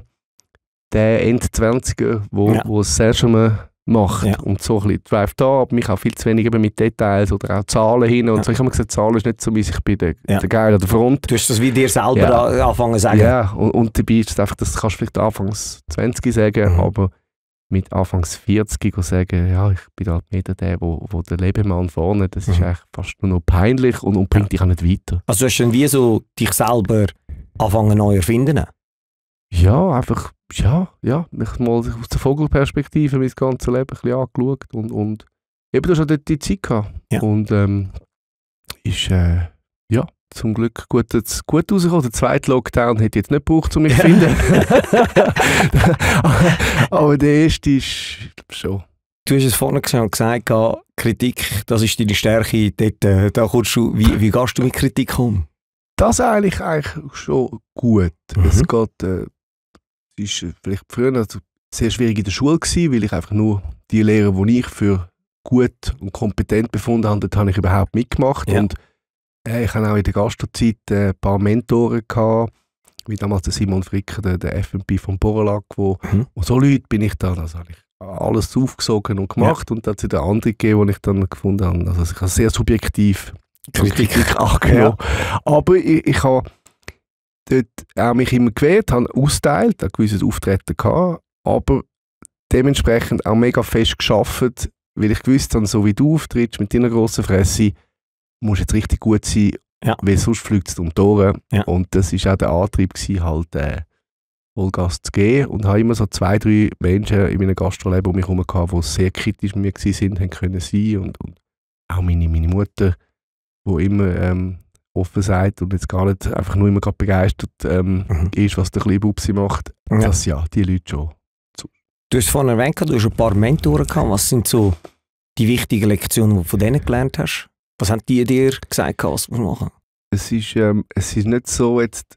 der End-zwanziger, wo, ja. wo es sehr schon mal macht. Ja. Und so ein bisschen Drive da, aber mich auch viel zu wenig eben mit Details oder auch Zahlen hin. Und ja. so. Ich habe mir gesagt, Zahlen ist nicht so, wie ich bin der, ja. der Geil an der Front. Du hast das wie dir selber ja. anfangen zu sagen. Ja, und, und dabei ist es einfach, das kannst du vielleicht anfangs zwanzig sagen, mhm. aber mit anfangs vierzig sagen, ja, ich bin halt mehr der, wo, wo der Lebemann vorne, das mhm. ist eigentlich fast nur noch peinlich und, und bringt dich auch nicht weiter. Also du hast dann wie so dich selber anfangen neu erfinden? Ja, einfach, ja, ja, mich mal aus der Vogelperspektive mein ganzes Leben ein bisschen angeschaut und, und eben, du hast dort die Zeit gehabt. Ja. Und ähm, ist, äh, ja, zum Glück gut, gut rausgekommen. Der zweite Lockdown hätte ich jetzt nicht gebraucht, um mich zu finden. Aber der erste ist schon. Du hast es vorhin gesagt, Kritik, das ist deine Stärke. Dort, äh, da kommst du, wie, wie gehst du mit Kritik um? Das eigentlich, eigentlich schon gut. Mhm. Es geht, äh, es war vielleicht früher also sehr schwierig in der Schule gewesen, weil ich einfach nur die Lehrer, die ich für gut und kompetent befunden habe, dort habe ich überhaupt mitgemacht. Ja. Und äh, ich hatte auch in der Gastrozeit äh, ein paar Mentoren gehabt, wie damals der Simon Fricker, der, der F und P von Borlaug, wo, mhm. wo so Leute bin ich dann, also habe ich alles aufgesogen und gemacht. Ja. Und dann hat es wieder andere gegeben, die ich dann gefunden habe. Also ich habe sehr subjektiv Kritik, Kritik angenommen. Ja. Aber ich, ich habe dort auch mich immer gewehrt, habe austeilt, ein gewisses Auftreten gehabt, aber dementsprechend auch mega fest gearbeitet, weil ich gewusst habe, so wie du auftrittst mit deiner grossen Fresse, musst jetzt richtig gut sein, ja. weil sonst fliegt es um die Ohren. Ja. Und das war auch der Antrieb, gewesen, halt äh, Vollgas zu gehen. Und habe immer so zwei, drei Menschen in meinem Gastroleben um mich herum gehabt, die sehr kritisch mit mir waren, haben können sein. Und, und auch meine, meine Mutter, die immer ähm, offen sagt und jetzt gar nicht einfach nur immer gerade begeistert ähm, mhm. ist, was der kleine Bubsi macht. Ja. Das ja, die Leute schon. Du hast vorhin erwähnt, du hast ein paar Mentoren gehabt. Was sind so die wichtigen Lektionen, die du von denen gelernt hast? Was haben die dir gesagt, was du machen musst? Es ist, ähm, es ist nicht so jetzt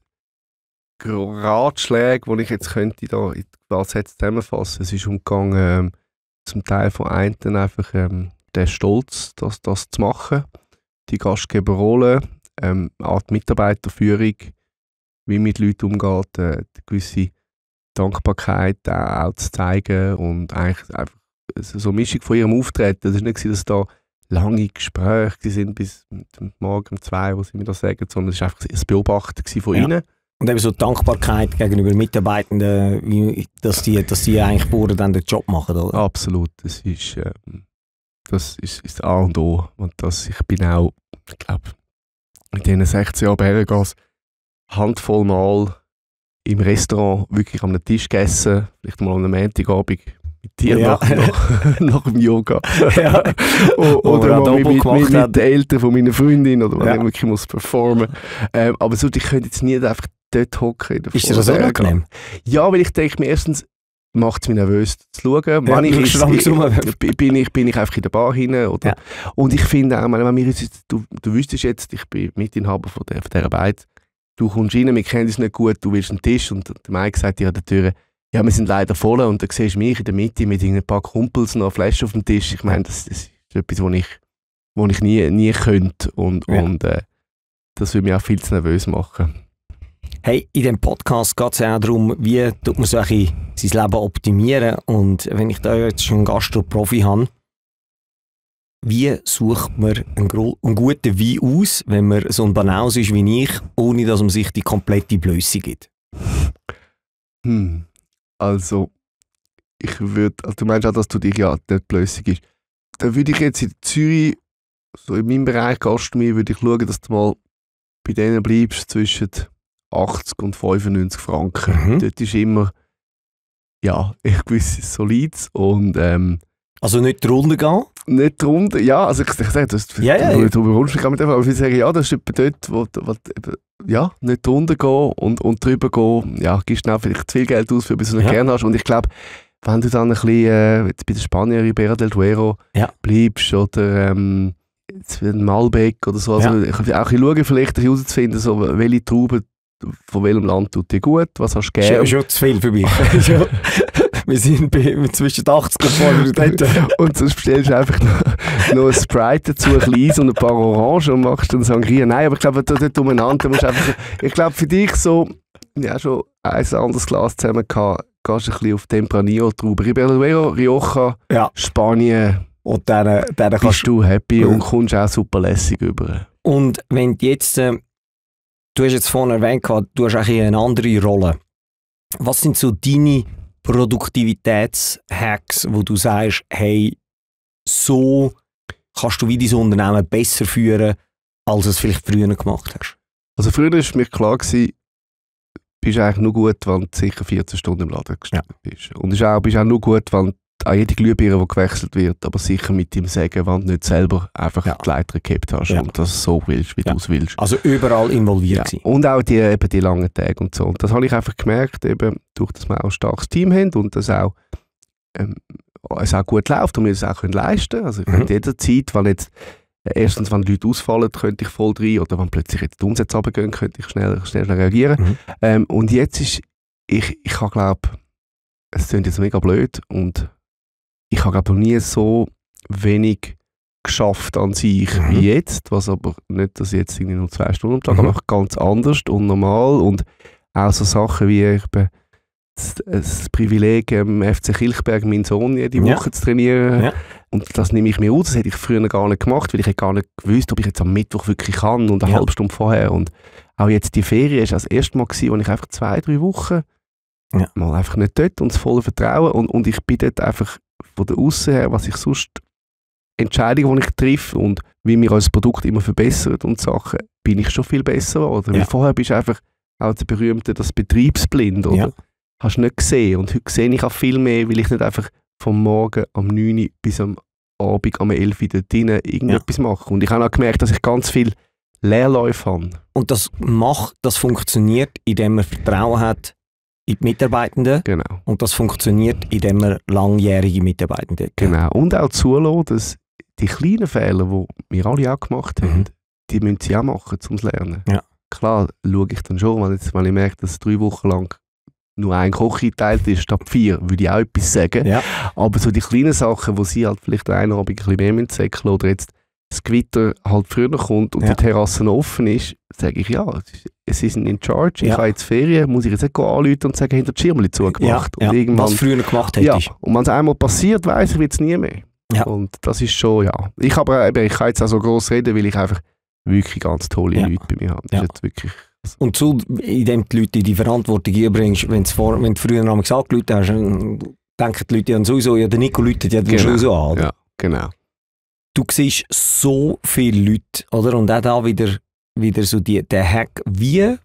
Ratschläge, die ich jetzt könnte da in was jetzt zusammenfassen. Es ist umgegangen, ähm, zum Teil von einen einfach ähm, der Stolz, das, das zu machen, die Gastgeberrolle, ähm, Art Mitarbeiterführung, wie mit Leuten umgeht, äh, die gewisse Dankbarkeit äh, auch zu zeigen und eigentlich einfach so eine Mischung von ihrem Auftreten. Es war nicht, dass da lange Gespräche sind bis morgen um zwei, wo sie mir das sagen, sondern es war einfach das Beobachten von ja. ihnen. Und eben so Dankbarkeit gegenüber Mitarbeitenden, wie, dass, die, dass die eigentlich vorher dann den Job machen, oder? Absolut, das ist, ähm, das ist, ist A und O. Und das, ich bin auch, ich glaube, in diesen sechzehn Jahren Berggas handvoll Mal im Restaurant wirklich an einem Tisch gegessen, vielleicht mal an einem Montagabend mit dir ja. nach, nach, nach dem Yoga. Ja. o, oder mal mit, mit, mit, mit den Eltern von meiner Freundin oder wenn ja. ich wirklich muss performen. Ähm, aber so, ich könnte jetzt nie einfach dort hocken. Ist dir das unangenehm? Ja, weil ich denke mir erstens, macht es mich nervös zu schauen. Ja, wenn ich, ist, ich, bin, ich, bin ich einfach in der Bar hinein. Oder? Ja. Und ich finde auch, wenn wir jetzt, du, du wüsstest jetzt, ich bin Mitinhaber von, der, von dieser Arbeit, du kommst rein, wir kennen uns nicht gut, du willst einen Tisch und der Mike sagt dir an der Tür, ja, wir sind leider voll und dann siehst du mich in der Mitte mit ein paar Kumpels noch eine Flasche auf dem Tisch. Ich meine, das, das ist etwas, wo ich wo ich nie, nie könnte. Und, ja. und äh, das würde mich auch viel zu nervös machen. Hey, in diesem Podcast geht es ja auch darum, wie tut man so ein bisschen sein Leben optimieren. Und wenn ich da jetzt schon einen Gastro-Profi habe, wie sucht man einen, einen guten Wein aus, wenn man so ein Banaus ist wie ich, ohne dass man sich die komplette Blöße gibt? Hm. Also, ich würde, also du meinst auch, dass du dich ja nicht Blöße gibst. Dann würde ich jetzt in Zürich, so in meinem Bereich Gastronomie, würde ich schauen, dass du mal bei denen bleibst zwischen achtzig und fünfundneunzig Franken. Mhm. Dort ist immer, ja, ein gewisses Solides und ähm, also nicht drunter gehen? Nicht drunter, ja, also ich, ich sage, das ist ja, ja, ja. Du überholst mich mit dem, aber ich würde sagen, ja, das ist etwa dort, wo, wo ja, nicht drunter gehen und, und drüber gehen, ja, gibst du vielleicht zu viel Geld aus, für was du nicht ja. gerne hast. Und ich glaube, wenn du dann ein bisschen äh, jetzt bei den Spanier Ribera del Duero ja. bleibst oder ähm, jetzt wie ein Malbec oder so, also ja. ich will auch ein schauen, vielleicht herauszufinden, so, welche Trauben von welchem Land tut dir gut, was hast du gerne. Schon, schon zu viel für mich. Wir sind bei, zwischen achtzig und fünfundneunzig. Und sonst bestellst du einfach noch, noch ein Sprite dazu, ein Eis und ein paar Orangen und machst dann Sangria. Nein, aber ich glaube, dort umeinander musst du einfach, ich glaube für dich so, ja schon ein anderes Glas zusammen gehabt, gehst du ein bisschen auf Tempranillo-Trauben. Ribera del Duero, Rioja, ja. Spanien. Und dann, dann bist kannst du happy und kommst auch super lässig über. Und wenn du jetzt, äh, du hast jetzt vorhin erwähnt, du hast auch eine andere Rolle. Was sind so deine Produktivitätshacks, wo du sagst, hey, so kannst du wie dein Unternehmen besser führen, als du es vielleicht früher gemacht hast? Also früher war mir klar, gewesen, bist eigentlich nur gut, wenn du sicher vierzehn Stunden im Laden gestanden ja. bist. Und es ist auch, bist auch nur gut, wenn an jede Glühbirne, die gewechselt wird, aber sicher mit dem Sagen, wenn du nicht selber einfach ja. die Leiter gehabt hast ja. und das so willst, wie ja. du es willst. Also überall involviert ja. Und auch die, eben die langen Tage und so. Und das habe ich einfach gemerkt, eben, durch das wir auch ein starkes Team haben und das auch, ähm, es auch gut läuft und wir es auch können leisten können. Also mhm. in jeder Zeit, wenn jetzt erstens, wenn Leute ausfallen, könnte ich voll rein oder wenn plötzlich jetzt die Umsätze runtergehen, könnte ich schnell, schnell reagieren. Mhm. Ähm, und jetzt ist, ich, ich habe glaube, es klingt jetzt mega blöd und ich habe glaube noch nie so wenig geschafft an sich mhm. wie jetzt, was aber nicht, dass ich jetzt irgendwie nur zwei Stunden am Tag, mhm. aber ganz anders und normal und auch so Sachen wie ich bin das, das Privileg, im F C Kilchberg meinen Sohn jede Woche ja. zu trainieren ja. und das nehme ich mir aus, das hätte ich früher gar nicht gemacht, weil ich hätte gar nicht gewusst, ob ich jetzt am Mittwoch wirklich kann und eine ja. halbe Stunde vorher und auch jetzt die Ferien war das erste Mal gewesen, wo ich einfach zwei, drei Wochen ja. mal einfach nicht dort und das volle Vertrauen und, und ich bin dort einfach von der Aussen her, was ich sonst Entscheidungen, die ich treffe und wie wir unser Produkt immer verbessern und Sachen, bin ich schon viel besser geworden. Ja. Weil vorher bist du einfach auch der berühmte, das Betriebsblind, oder? Ja. Hast du nicht gesehen. Und heute sehe ich auch viel mehr, weil ich nicht einfach vom Morgen am neun Uhr bis am Abend am elf Uhr dort drin irgendetwas ja. mache. Und ich habe auch gemerkt, dass ich ganz viel Leerläufe habe. Und das macht, das funktioniert, indem man Vertrauen hat in die Mitarbeitenden. Genau. Und das funktioniert, indem man langjährige Mitarbeitende hat. Genau. Und auch zulassen, dass die kleinen Fehler, die wir alle auch gemacht haben, mhm. die müssen sie auch machen, um zu lernen. Ja. Klar schaue ich dann schon, wenn, jetzt, wenn ich merke, dass drei Wochen lang nur ein Koch eingeteilt ist, statt vier, würde ich auch etwas sagen. Ja. Aber so die kleinen Sachen, wo sie halt vielleicht einen Abend ein bisschen mehr müssen säckeln oder jetzt das Gewitter halt früher kommt und ja. die Terrasse offen ist, sage ich, ja, sie sind in charge, ich ja. habe jetzt Ferien, muss ich jetzt nicht anrufen und sagen, hinter die Schirmchen zugemacht. Ja. Und ja. irgendwann, was früher gemacht hättest. Ja. Und wenn es einmal passiert, weiss ich es nie mehr. Ja. Und das ist schon, ja. Ich, aber, ich kann jetzt auch so gross reden, weil ich einfach wirklich ganz tolle ja. Leute bei mir habe. Das ja. ist jetzt wirklich... Und so, indem die Leute die Verantwortung einbringst, wenn du wenn du früher noch mal angerufen hast, denken die Leute dann sowieso, ja, der Nico läutet ja dann schon so an. Oder? Ja, genau. Du siehst so viele Leute, oder? Und auch da wieder, wieder so die, der Hack. Wie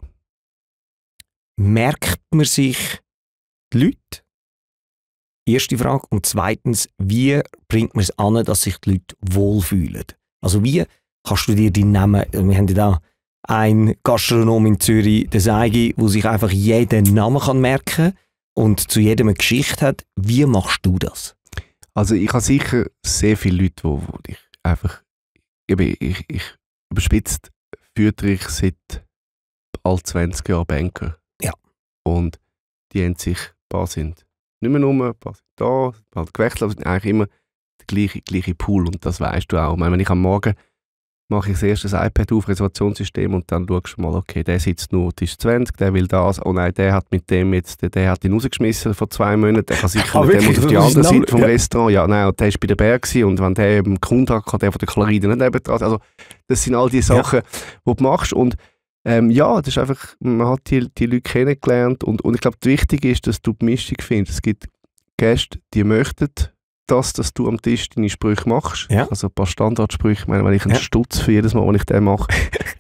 merkt man sich die Leute? Erste Frage. Und zweitens, wie bringt man es an, dass sich die Leute wohlfühlen? Also wie kannst du dir deinen Namen, wir haben ja da einen Gastronom in Zürich, der Seigi, der sich einfach jeden Namen kann merken und zu jedem eine Geschichte hat. Wie machst du das? Also ich habe sicher sehr viele Leute, wo, wo ich einfach, ich, ich, ich überspitzt, führe ich seit bald zwanzig Jahren Banker. Ja. Und die haben sich, ein paar sind nicht mehr rum, ein paar sind da, ein paar gewechselt, aber sind eigentlich immer der gleiche, gleiche Pool und das weißt du auch. Ich meine, wenn ich am Morgen mache ich das erste das iPad auf, Reservationssystem und dann schaust du mal, okay, der sitzt nur Tisch zwanzig, der will das, oh nein, der hat mit dem jetzt, der, der hat ihn rausgeschmissen vor zwei Monaten, der kann sicher ah, mit dem auf die andere Seite vom ja. Restaurant, ja nein, und der ist bei der Bär gewesen und wenn der eben Kunden hat, kann der von der Klaride nicht eben dran. Also das sind all die Sachen, ja. die du machst und ähm, ja, das ist einfach, man hat die, die Leute kennengelernt und, und ich glaube, wichtig ist, dass du die Mischung findest. Es gibt Gäste, die möchten das, dass du am Tisch deine Sprüche machst. Ja. Also ein paar Standardsprüche. Ich meine, wenn ich einen ja. Stutz für jedes Mal, wenn ich den mache,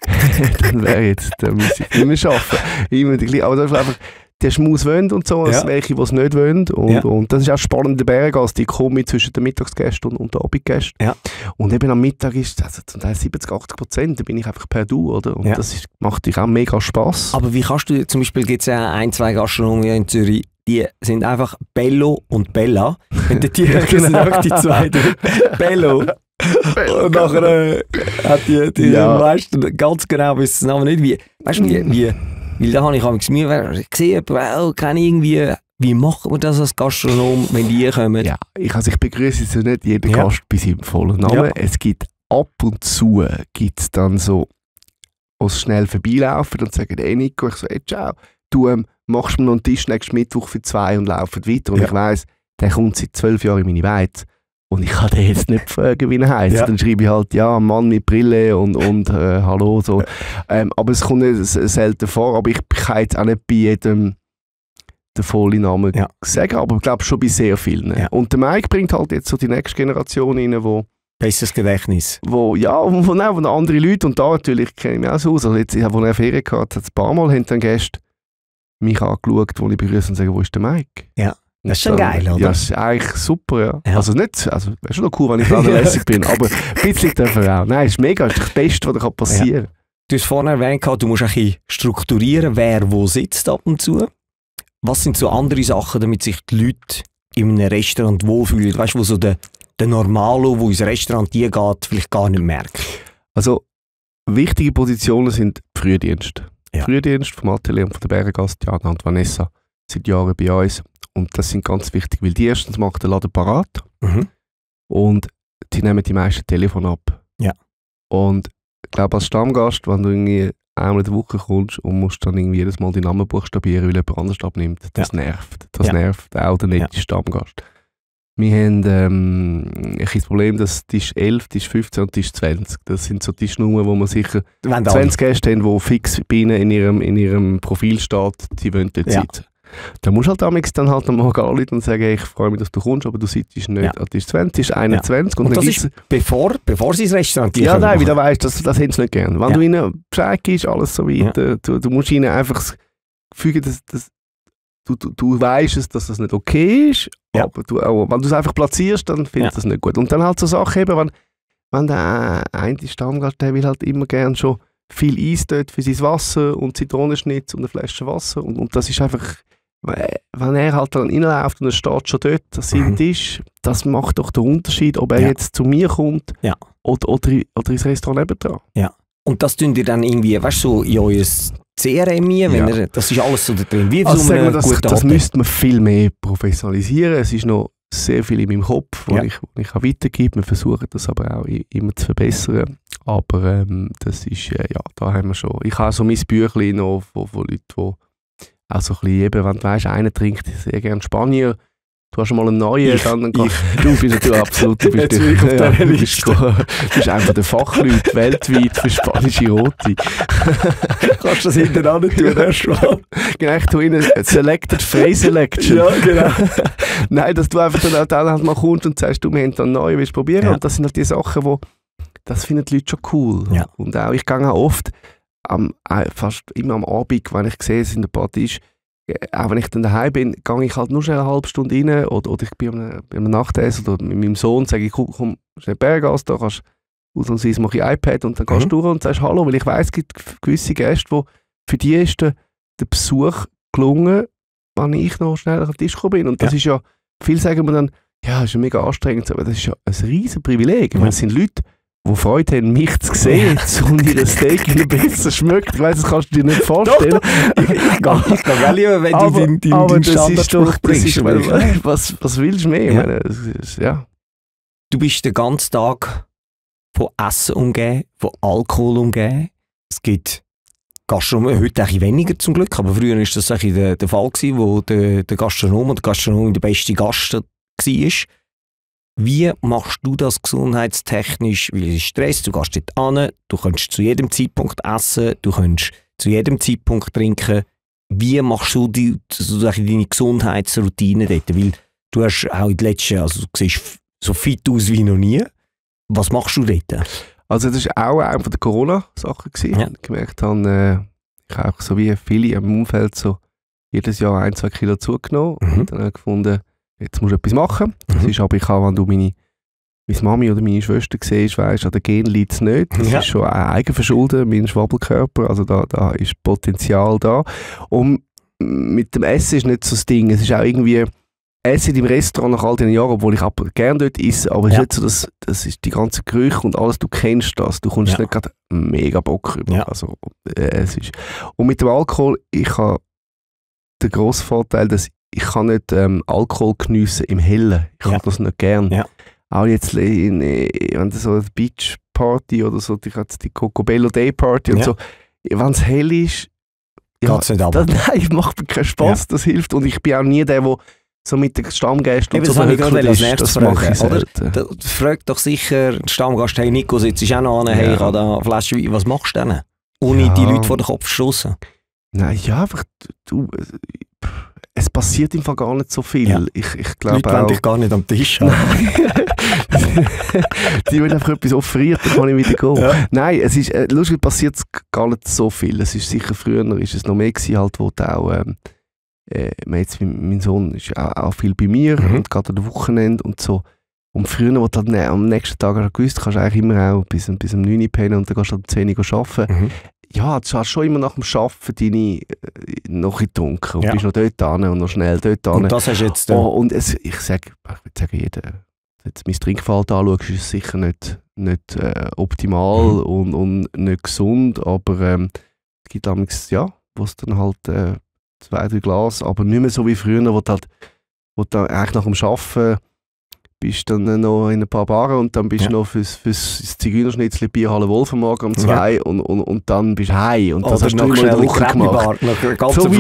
dann wäre jetzt, dann müsste ich nicht mehr arbeiten. Aber das ist einfach, der Schmaus wollen und so, ja. welche, die es nicht wollen. Und, ja. und das ist auch spannend in der Berggast, die kommen zwischen den Mittagsgästen und, und den Abendgästen. Ja. Und eben am Mittag ist also zum Teil siebzig, achtzig Prozent, da bin ich einfach per Du, oder? Und ja. das ist, macht dich auch mega Spass. Aber wie kannst du, zum Beispiel gibt es ja ein, zwei Gastronomen in Zürich, die sind einfach Bello und Bella. Und die sind auch die zwei. Bello. Bello. Und nachher äh, hat die, die ja. meisten ganz genau wissen es aber nicht. Wie, weißt du, wie, wie, weil da habe ich mich mir gesehen, well, kann ich irgendwie, wie macht man das als Gastronom, wenn die kommen? Ja, ich, also ich begrüße jetzt nicht jeden ja. Gast bei seinem vollen Namen. Ja. Es gibt ab und zu gibt's dann so, was schnell vorbeilaufen und sagen, hey Nico, ich so, hey, ciao. Du ähm, machst mir noch einen Tisch nächsten Mittwoch für zwei und laufen weiter. Und ja. ich weiss, der kommt seit zwölf Jahren in meine Welt. Und ich kann den jetzt nicht fragen, wie er heisst. Ja. Dann schreibe ich halt, ja, ein Mann mit Brille und, und äh, hallo. So. Ähm, aber es kommt nicht selten vor. Aber ich kann jetzt auch nicht bei jedem den vollen Namen ja. sagen. Aber ich glaube schon bei sehr vielen. Ja. Und der Mike bringt halt jetzt so die nächste Generation rein, wo besseres Gedächtnis. Wo, ja, und wo, wo andere Leute, und da natürlich kenne ich mich auch so aus. Also jetzt, ich habe, wo er Ferien gehabt hat, ein paar Mal haben dann Gäste mich angeschaut, wo ich begrüße und sage, wo ist der Mike? Ja, das ist schon dann, geil, oder? Ja, das ist eigentlich super, ja. ja. Also nicht, also wäre schon noch cool, wenn ich da lässig bin, aber ein bisschen dürfen wir auch. Nein, es ist mega, das ist das Beste, was passieren kann. Ja. Du hast vorhin erwähnt, du musst ein bisschen strukturieren, wer wo sitzt ab und zu. Was sind so andere Sachen, damit sich die Leute in einem Restaurant wohlfühlen? Weißt du, wo so der, der Normalo, der ins Restaurant geht, vielleicht gar nicht merkt? Also, wichtige Positionen sind Frühdienst. Ja. Frühdienst vom Atelier und von der Berggast, Jana und Vanessa, seit Jahren bei uns. Und das sind ganz wichtig, weil die erstens machen den Laden parat mhm. und die nehmen die meisten Telefone ab. Ja. Und ich glaube, als Stammgast, wenn du irgendwie einmal in der Woche kommst und musst dann irgendwie jedes Mal die Namen buchstabieren, weil jemand anders abnimmt, das ja. nervt. Das ja. nervt auch der nette ja. Stammgast. Wir haben ähm, ein Problem, dass Tisch elf, Tisch fünfzehn und Tisch zwanzig, das sind so Tischnummern, wo man sicher zwanzig Gäste haben, die fix bei ihnen in ihrem, in ihrem Profil steht, die wollen dort ja. sitzen. Da musst du halt damals dann halt mal anrufen und sagen, hey, ich freue mich, dass du kommst, aber du sitzt nicht ja. an Tisch zwanzig, Tisch einundzwanzig. Ja. Und, und das ist bevor, bevor sie ins Restaurant gehen. Ja, nein, wie du weißt, das, das haben sie nicht gern. Wenn ja. du ihnen Bescheid gibst, alles so weiter, ja. du, du musst ihnen einfach fügen, dass, dass du, du, du weißt, dass das nicht okay ist, ja. aber du, auch, wenn du es einfach platzierst, dann findest du ja. das nicht gut. Und dann halt so Sachen eben, wenn, wenn der eine Stammgast, der will halt immer gern schon viel Eis dort für sein Wasser und Zitronenschnitz und eine Flasche Wasser und, und das ist einfach, wenn er halt dann reinläuft und er steht schon dort an seinem mhm. Tisch, das macht doch den Unterschied, ob er ja. jetzt zu mir kommt ja. oder, oder, oder ins Restaurant nebendran. Ja. Und das tun ihr dann irgendwie, weißt du, so in euer C R M hier, wenn ja. ihr, das ist alles so da drin. Wie also so wir, das, das müsste man viel mehr professionalisieren. Es ist noch sehr viel in meinem Kopf, wo ja. ich, wo ich weitergebe. Wir versuchen das aber auch immer zu verbessern. Aber ähm, das ist, äh, ja, da haben wir schon. Ich habe so mein Büchlein noch von, von Leuten, die auch so ein bisschen, eben, wenn du weißt, einer trinkt sehr gerne Spanier, du hast schon mal einen neuen, ich, dann kannst, ich. du bist natürlich absolut, du bist, der, ja, du bist, du bist einfach der Fachleute weltweit für spanische Rote. Kannst du das hintereinander tun, erstmal? Genau, ich tue ihnen Selected Free Selection. Ja, genau. Nein, dass du einfach dann, dann halt mal kommst und sagst, du, wir haben dann neu, willst du probieren? Ja. Und das sind halt die Sachen, wo, das finden die Leute schon cool. Ja. Und auch, ich gehe auch oft, Am, fast immer am Abend, wenn ich sehe, es in der Party ist, auch wenn ich dann daheim bin, gehe ich halt nur schon eine halbe Stunde rein oder, oder ich bin am, bei einem Nachtessen oder mit meinem Sohn, sage ich, komm, komm schnell Berggast, da kannst ausnahmsweise mache ich iPad und dann gehst du mhm. durch und sagst Hallo, weil ich weiss, es gibt gewisse Gäste, wo für die ist der, der Besuch gelungen, wenn ich noch schnell an den Tisch gekommen bin. Und das ja. ist ja, viele sagen mir dann, ja, das ist ja mega anstrengend, aber das ist ja ein riesen Privileg. Mhm. Es sind Leute, die Freude haben, mich zu sehen, und ihr Steak ihnen besser schmeckt. Ich weiss, das kannst du dir nicht vorstellen. Doch, doch. Ich gehe lieber, wenn aber, du deinen dein, dein Standardspruch bringst. Ist, meine, was, was willst du mehr? Ja. Ich meine, ist, ja. du bist den ganzen Tag von Essen umgeben, von Alkohol umgeben. Es gibt Gastronomen, heute eigentlich weniger zum Glück, aber früher war das eigentlich der, der Fall gewesen, wo der, der Gastronom und der Gastronomin der beste Gast war. Wie machst du das gesundheitstechnisch? Weil es ist Stress, du gehst dort hin, du kannst zu jedem Zeitpunkt essen, du kannst zu jedem Zeitpunkt trinken. Wie machst du die, so deine Gesundheitsroutine dort? Weil du hast auch in den letzten, also du siehst so fit aus wie noch nie. Was machst du dort? Also das war auch eine der Corona-Sachen, die ja. ich gemerkt habe, äh, ich habe auch so wie viele im Umfeld so jedes Jahr ein, zwei Kilo zugenommen mhm. und dann habe ich gefunden, jetzt musst du etwas machen. Mhm. Das ist aber, ich habe, wenn du meine, meine Mami oder meine Schwester siehst, weisst, an den Genen liegt es nicht. Das ja. ist schon ein Eigenverschulden, mein Schwabbelkörper, also da, da ist Potenzial da. Und mit dem Essen ist nicht so das Ding, es ist auch irgendwie Essen im Restaurant nach all diesen Jahren, obwohl ich aber gerne dort esse, aber es ja. ist nicht so, dass das ist die ganze Gerüche und alles, du kennst das, du kommst ja. nicht gerade mega Bock rüber. Ja. Also, äh, es ist. Und mit dem Alkohol, ich habe den grossen Vorteil, dass ich kann nicht ähm, Alkohol geniessen im Hellen. Ich ja. habe das nicht gern. Ja. Auch jetzt, in, wenn so eine Beachparty oder so, die, die Cocobello Day Party und ja. so, wenn es hell ist, ja, geht's nicht ab. Das, nein, macht mir keinen Spass, ja. das hilft. Und ich bin auch nie der, der so mit den Stammgästen und so verhökelt ist, das mache ich oder? Da, fragt doch sicher der Stammgast, hey Nico, sitzt du auch noch an, hey, ja. ich habe da eine Flasche Wein, was machst du denn? Ohne ja. die Leute vor den Kopf zu stossen. Nein, ja, einfach, du, es passiert im Fall gar nicht so viel. Ja. Ich, ich glaube Leute wollen dich gar nicht am Tisch haben. Die wollen einfach etwas offeriert, dann kann ich wieder gehen. Ja. Nein, es ist, äh, lustig, passiert gar nicht so viel. Es ist sicher, früher ist es noch mehr gewesen, halt, wo du auch, ähm, Äh, jetzt, mein Sohn ist auch, auch viel bei mir mhm. und geht an den Wochenende und so. Und früher, wo du halt ne, am nächsten Tag hast du gewusst, kannst du eigentlich immer auch bis, bis um neun Uhr pennen und dann gehst du um zehn Uhr arbeiten. Mhm. Ja, du hast schon immer nach dem Arbeiten deine äh, noch getrunken und ja. bist noch dort hin und noch schnell dort hin. Und das hast du jetzt... Äh... Oh, und es, ich sage, ich würde sagen, jeder, wenn du jetzt mein Trinkverhalten anschaust, ist es sicher nicht, nicht äh, optimal mhm. und, und nicht gesund, aber ähm, es gibt damals, ja, wo es dann halt... Äh, zwei, drei Glas, aber nicht mehr so wie früher, wo du halt, wo du eigentlich nach dem Arbeiten bist dann noch in ein paar Baren und dann bist du ja. noch fürs, fürs Zigeunerschnitzel Bierhalle Wolf am Morgen um zwei ja. und, und, und dann bist du heim und das Oder hast du immer in der Woche gemacht. Bar, so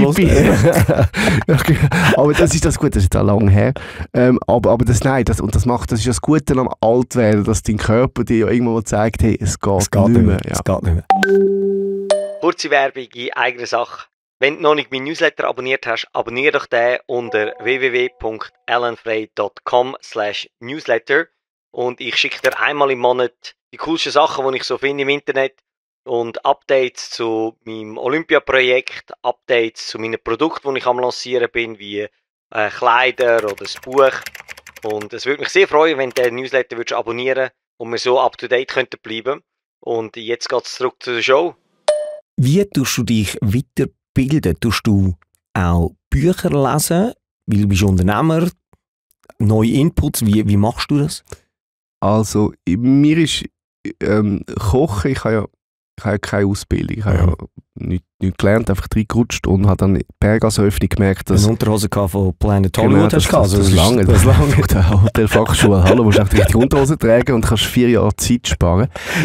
wie aber das ist das Gute, das ist jetzt auch lange her. Ähm, aber, aber das, nein, das, und das macht, das ist das Gute am Altwerden, dass dein Körper dir ja irgendwann mal zeigt, hey, es geht, es geht nicht mehr. Ja. Es geht nicht mehr. Kurze Werbung in eigener Sache. Wenn du noch nicht meinen Newsletter abonniert hast, abonniere doch den unter w w w punkt alanfrey punkt com slash newsletter und ich schicke dir einmal im Monat die coolsten Sachen, die ich so finde im Internet und Updates zu meinem Olympia-Projekt, Updates zu meinen Produkten, die ich am Lancieren bin, wie äh, Kleider oder das Buch. Und es würde mich sehr freuen, wenn du den Newsletter würdest abonnieren und wir so up-to-date könnten bleiben. Und jetzt geht es zurück zu der Show. Wie tust du dich weiterbilden? Tust du auch Bücher lesen, weil du bist Unternehmer, neue Inputs, wie, wie machst du das? Also, mir ist ähm, Kochen, ich habe ja, ich habe ja keine Ausbildung, ich habe mhm. ja nichts nicht gelernt, einfach reingerutscht und habe dann per Gasöffnung gemerkt, dass... Eine Unterhose von Planet Hollywood hast du gehabt? Das, das, das lange, das lange. Auf der Hotelfachschule, hallo, musst du einfach die richtige Unterhose tragen und kannst vier Jahre Zeit sparen.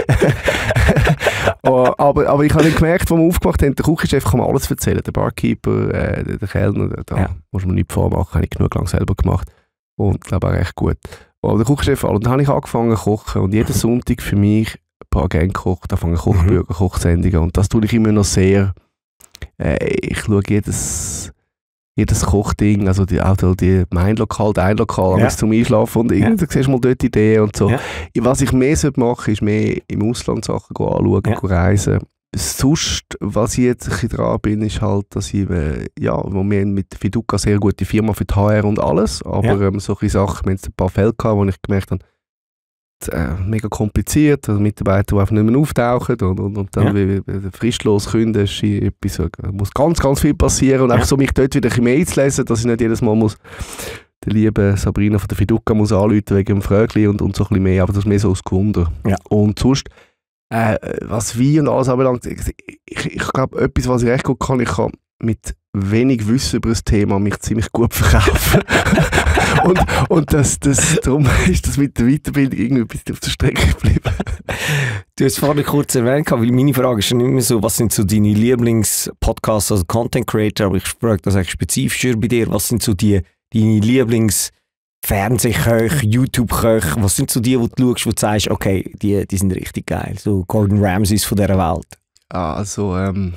oh, aber, aber ich habe dann gemerkt, als wir aufgemacht haben, der Küchenchef kann mir alles erzählen, der Barkeeper, äh, der, der Kellner, da ja. muss man nichts vormachen, habe ich genug lang selber gemacht und ich glaube auch recht gut. Aber der Küchenchef, und dann habe ich angefangen zu kochen und jeden Sonntag für mich ein paar Gänge gekocht, anfangen Kochbücher, mhm. Kochsendungen und das tue ich immer noch sehr. Äh, ich schaue jedes, jedes Kochding, also die, auch die Mein-Lokal, dein Lokal, ja. zum Einschlafen und irgendwie ja. siehst du mal dort Ideen und so. Ja. Was ich mehr machen sollte, ist mehr im Ausland Sachen anschauen, ja. reisen. Sonst, was ich jetzt ein bisschen dran bin, ist halt, dass ich, äh, ja, wir haben mit Fiduca sehr gute Firma für die H R und alles, aber ja. ähm, solche Sachen, wir haben jetzt ein paar Fälle gehabt, wo ich gemerkt habe, Äh, mega kompliziert, also Mitarbeiter, die einfach nicht mehr auftauchen und, und, und dann ja. wie, wie fristlos künden, ist etwas, äh, muss ganz, ganz viel passieren und ja. einfach so mich dort wieder ein bisschen mehr einzulesen, dass ich nicht jedes Mal muss die liebe Sabrina von der Fiduca muss anrufen wegen dem Frögli und, und so ein bisschen mehr, aber das ist mehr so aus Gewunder. Ja. Und sonst, äh, was Wein und alles anbelangt, ich, ich, ich glaube, etwas, was ich echt gut kann, ich kann mit wenig Wissen über das Thema mich ziemlich gut verkaufen. und und das, das, darum ist das mit der Weiterbildung irgendwie ein bisschen auf der Strecke geblieben. Du hast es vorhin kurz erwähnt, weil meine Frage ist schon immer so, was sind so deine Lieblings-Podcasts, also Content Creator, aber ich frage das eigentlich spezifischer bei dir, was sind so die, deine Lieblings-Fernsehköche, YouTube-Köche, was sind so die, wo du schaust, wo du sagst, okay, die, die sind richtig geil, so Gordon Ramsays von dieser Welt? Also, ähm,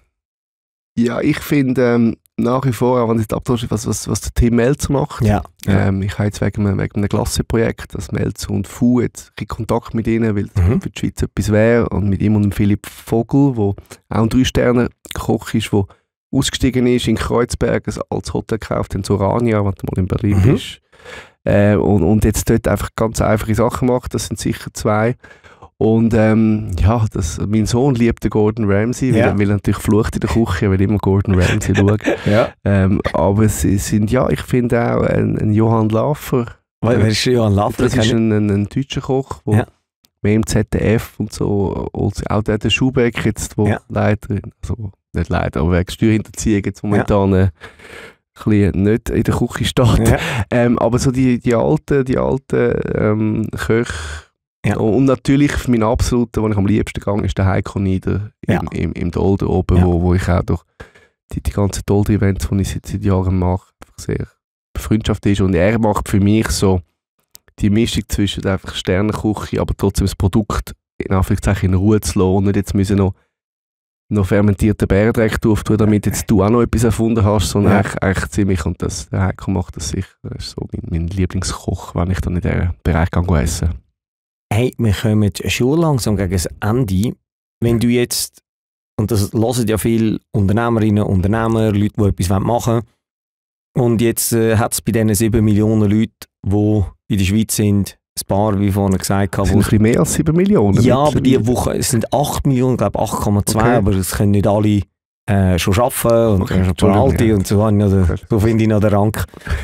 ja, ich finde ähm, nach wie vor, auch wenn ich abtausche, was, was, was der Tim Melzer macht. Ja. Ähm, ich habe jetzt wegen, wegen einem Klasse-Projekt, das Melzer und Fu, jetzt in Kontakt mit ihnen, weil das mhm. für die Schweiz etwas wäre. Und mit ihm und dem Philipp Vogel, der auch ein Drei-Sterne-Koch ist, der ausgestiegen ist in Kreuzberg, als Hotel gekauft in Sorania, wenn du mal in Berlin mhm. bist. Äh, und, und jetzt dort einfach ganz einfache Sachen macht. Das sind sicher zwei. Und ähm, ja, das, mein Sohn liebt den Gordon Ramsay, weil, ja. weil er natürlich flucht in der Küche, er will immer Gordon Ramsay schauen. Ja. Ähm, aber es sind, ja, ich finde auch ein, ein Johann Laffer. Wer ist Johann Laffer? Das ist ein, ein, ein deutscher Koch, der ja. mehr im Z D F und so, auch der, der Schubeck jetzt, wo ja. leider, also nicht leider, aber wegen Steuerhinterziehung jetzt momentan ja. äh, nicht in der Küche steht. Ja. Ähm, aber so die, die alten, die alten ähm, Köche. Ja. Und natürlich mein absoluter, wo ich am liebsten gehe, ist der Heiko Nieder im, ja. im, im Dolder oben, ja. wo, wo ich auch durch die, die ganzen Dolder-Events, die ich seit, seit Jahren mache, einfach sehr Freundschaft ist. Und er macht für mich so die Mischung zwischen einfach Sternenküche, aber trotzdem das Produkt in Anführungszeichen in Ruhe zu lassen und nicht jetzt müssen noch, noch fermentierten Bärendreck tun, damit jetzt du auch noch etwas erfunden hast, sondern ja. eigentlich, eigentlich ziemlich, und das, der Heiko macht das sicher, das ist so mein, mein Lieblingskoch, wenn ich dann in diesem Bereich gehe essen. Hey, wir kommen schon langsam gegen das Ende. Wenn du jetzt, und das hören ja viele Unternehmerinnen, Unternehmer, Leute, die etwas machen wollen, und jetzt äh, hat es bei diesen sieben Millionen Leuten, die in der Schweiz sind, ein paar, wie vorhin gesagt habe. Es sind ein bisschen mehr als sieben Millionen. Ja, aber die Woche, es sind acht Millionen, ich glaube acht Komma zwei, okay. aber es können nicht alle äh, schon arbeiten und okay. schon alte ja. und so, okay. so finde ich noch den Rang.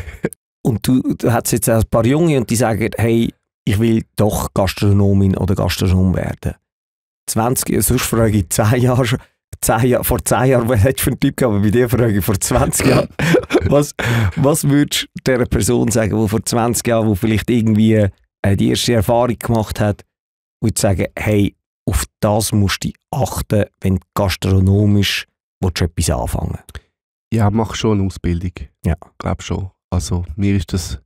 Und du, du hast jetzt ein paar Junge und die sagen, hey, ich will doch Gastronomin oder Gastronom werden. zwanzig, sonst frage ich zehn Jahre schon, zehn Jahre, vor zehn Jahren, was hättest du für einen Typ gehabt, aber bei dir frage ich vor zwanzig Jahren. Was, was würdest du dieser Person sagen, die vor zwanzig Jahren, die vielleicht irgendwie äh, die erste Erfahrung gemacht hat, und sagen, hey, auf das musst du achten, wenn du gastronomisch willst du etwas anfangen? Ja, mach schon eine Ausbildung. Ja. Ich glaube schon. Also mir ist das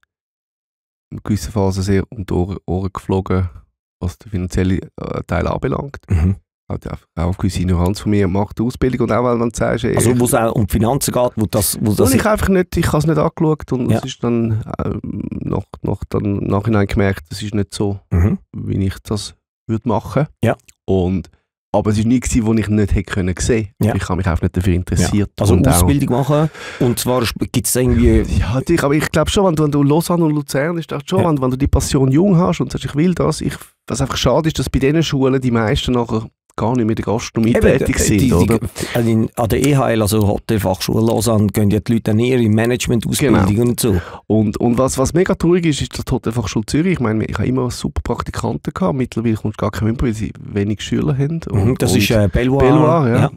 in gewissen Phasen sehr um die Ohren, Ohren geflogen, was den finanziellen äh, Teil anbelangt. Mhm. Auch, auch eine gewisse Ignoranz von mir macht die Ausbildung und auch weil man sagst, ey, also wo es auch um die Finanzen geht, wo das, wo das ich einfach nicht, ich habe es nicht angeschaut und ja. es ist dann äh, nach, nach dann Nachhinein gemerkt, das ist nicht so, mhm. wie ich das würde machen. Ja. Und aber es war nie, wo ich nicht hätte können sehen. Ja. Ich habe mich einfach nicht dafür interessiert. Ja. Also eine Ausbildung auch machen und zwar gibt es irgendwie... Ja, natürlich, aber ich glaube schon, wenn du, wenn du Lausanne und Luzern ist, schon, ja. wenn, wenn du die Passion jung hast und sagst, ich will das, ich, was einfach schade ist, dass bei diesen Schulen die meisten nachher gar nicht mehr in der Gastronomie tätig sind, die, oder? Die, die, an der E H L, also Hotelfachschule Lausanne, gehen ja die Leute dann eher in Management-Ausbildung genau. und so. Und, und was, was mega traurig ist, ist, dass die Hotelfachschule Zürich, ich meine, ich habe immer super Praktikanten gehabt, mittlerweile kommt gar kein mehr, weil sie wenig Schüler haben. Und, mhm, das und ist äh, Belvoir. Belvoir, ja. ja.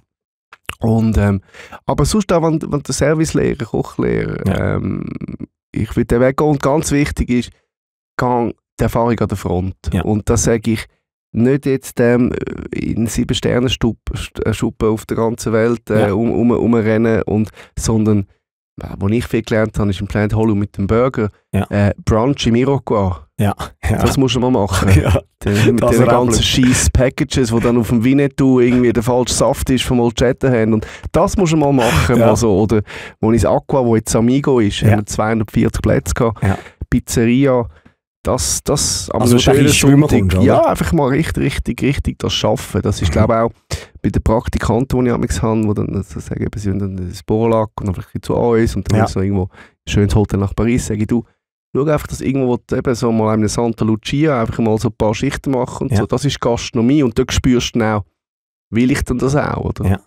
Und, ähm, aber sonst auch, wenn, wenn der Servicelehrer, Kochlehrer, ja. ähm, ich würde den Weg gehen. Und ganz wichtig ist, gang die Erfahrung an der Front. Ja. Und das sage ich, nicht jetzt ähm, in sieben Sterne-Schuppen auf der ganzen Welt äh, ja. um, um, umrennen, und, sondern, äh, wo ich viel gelernt habe, ist im Planet Hollywood mit dem Burger, ja. äh, Brunch im Iroquois. Ja. Ja. Das musst du mal machen. Ja. Den, mit den ganzen scheiß Packages, wo dann auf dem Winnetou irgendwie der falsche Saft ist vom Olcetta haben. Und das musst du mal machen. Ja. Mal so. Oder wo ins Aqua, wo jetzt Amigo ist, ja. haben wir zweihundertvierzig Plätze gehabt. Ja. Pizzeria. Das, das aber also ein schönes Sonntag, ja, einfach mal richtig, richtig, richtig das schaffen. Das ist, mhm. glaube ich, auch bei den Praktikanten, die ich manchmal habe, die dann also sagen, sie sind dann ins Borlac und dann vielleicht zu uns und dann ja. ist noch irgendwo ein schönes Hotel nach Paris, sage ich, du, schau einfach, dass irgendwo eben so mal in Santa Lucia einfach mal so ein paar Schichten machen und ja. so. Das ist Gastronomie und dort spürst du dann auch, will ich denn das auch, oder? Ja.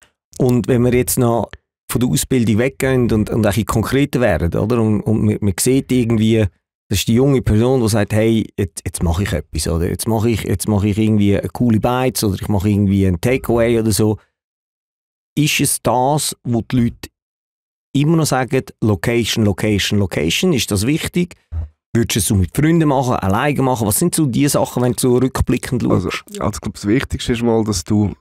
Und wenn wir jetzt noch von der Ausbildung weggehen und, und ein konkreter werden, oder? Und, und man, man sieht irgendwie, das ist die junge Person, die sagt, hey, jetzt, jetzt mache ich etwas, oder? Jetzt mache ich, jetzt mache ich irgendwie eine coole Bites oder ich mache irgendwie ein Takeaway oder so. Ist es das, was die Leute immer noch sagen, Location, Location, Location, ist das wichtig? Würdest du es so mit Freunden machen, alleine machen? Was sind so die Sachen, wenn du so rückblickend schaust? Also, also ich glaube, das Wichtigste ist mal, dass du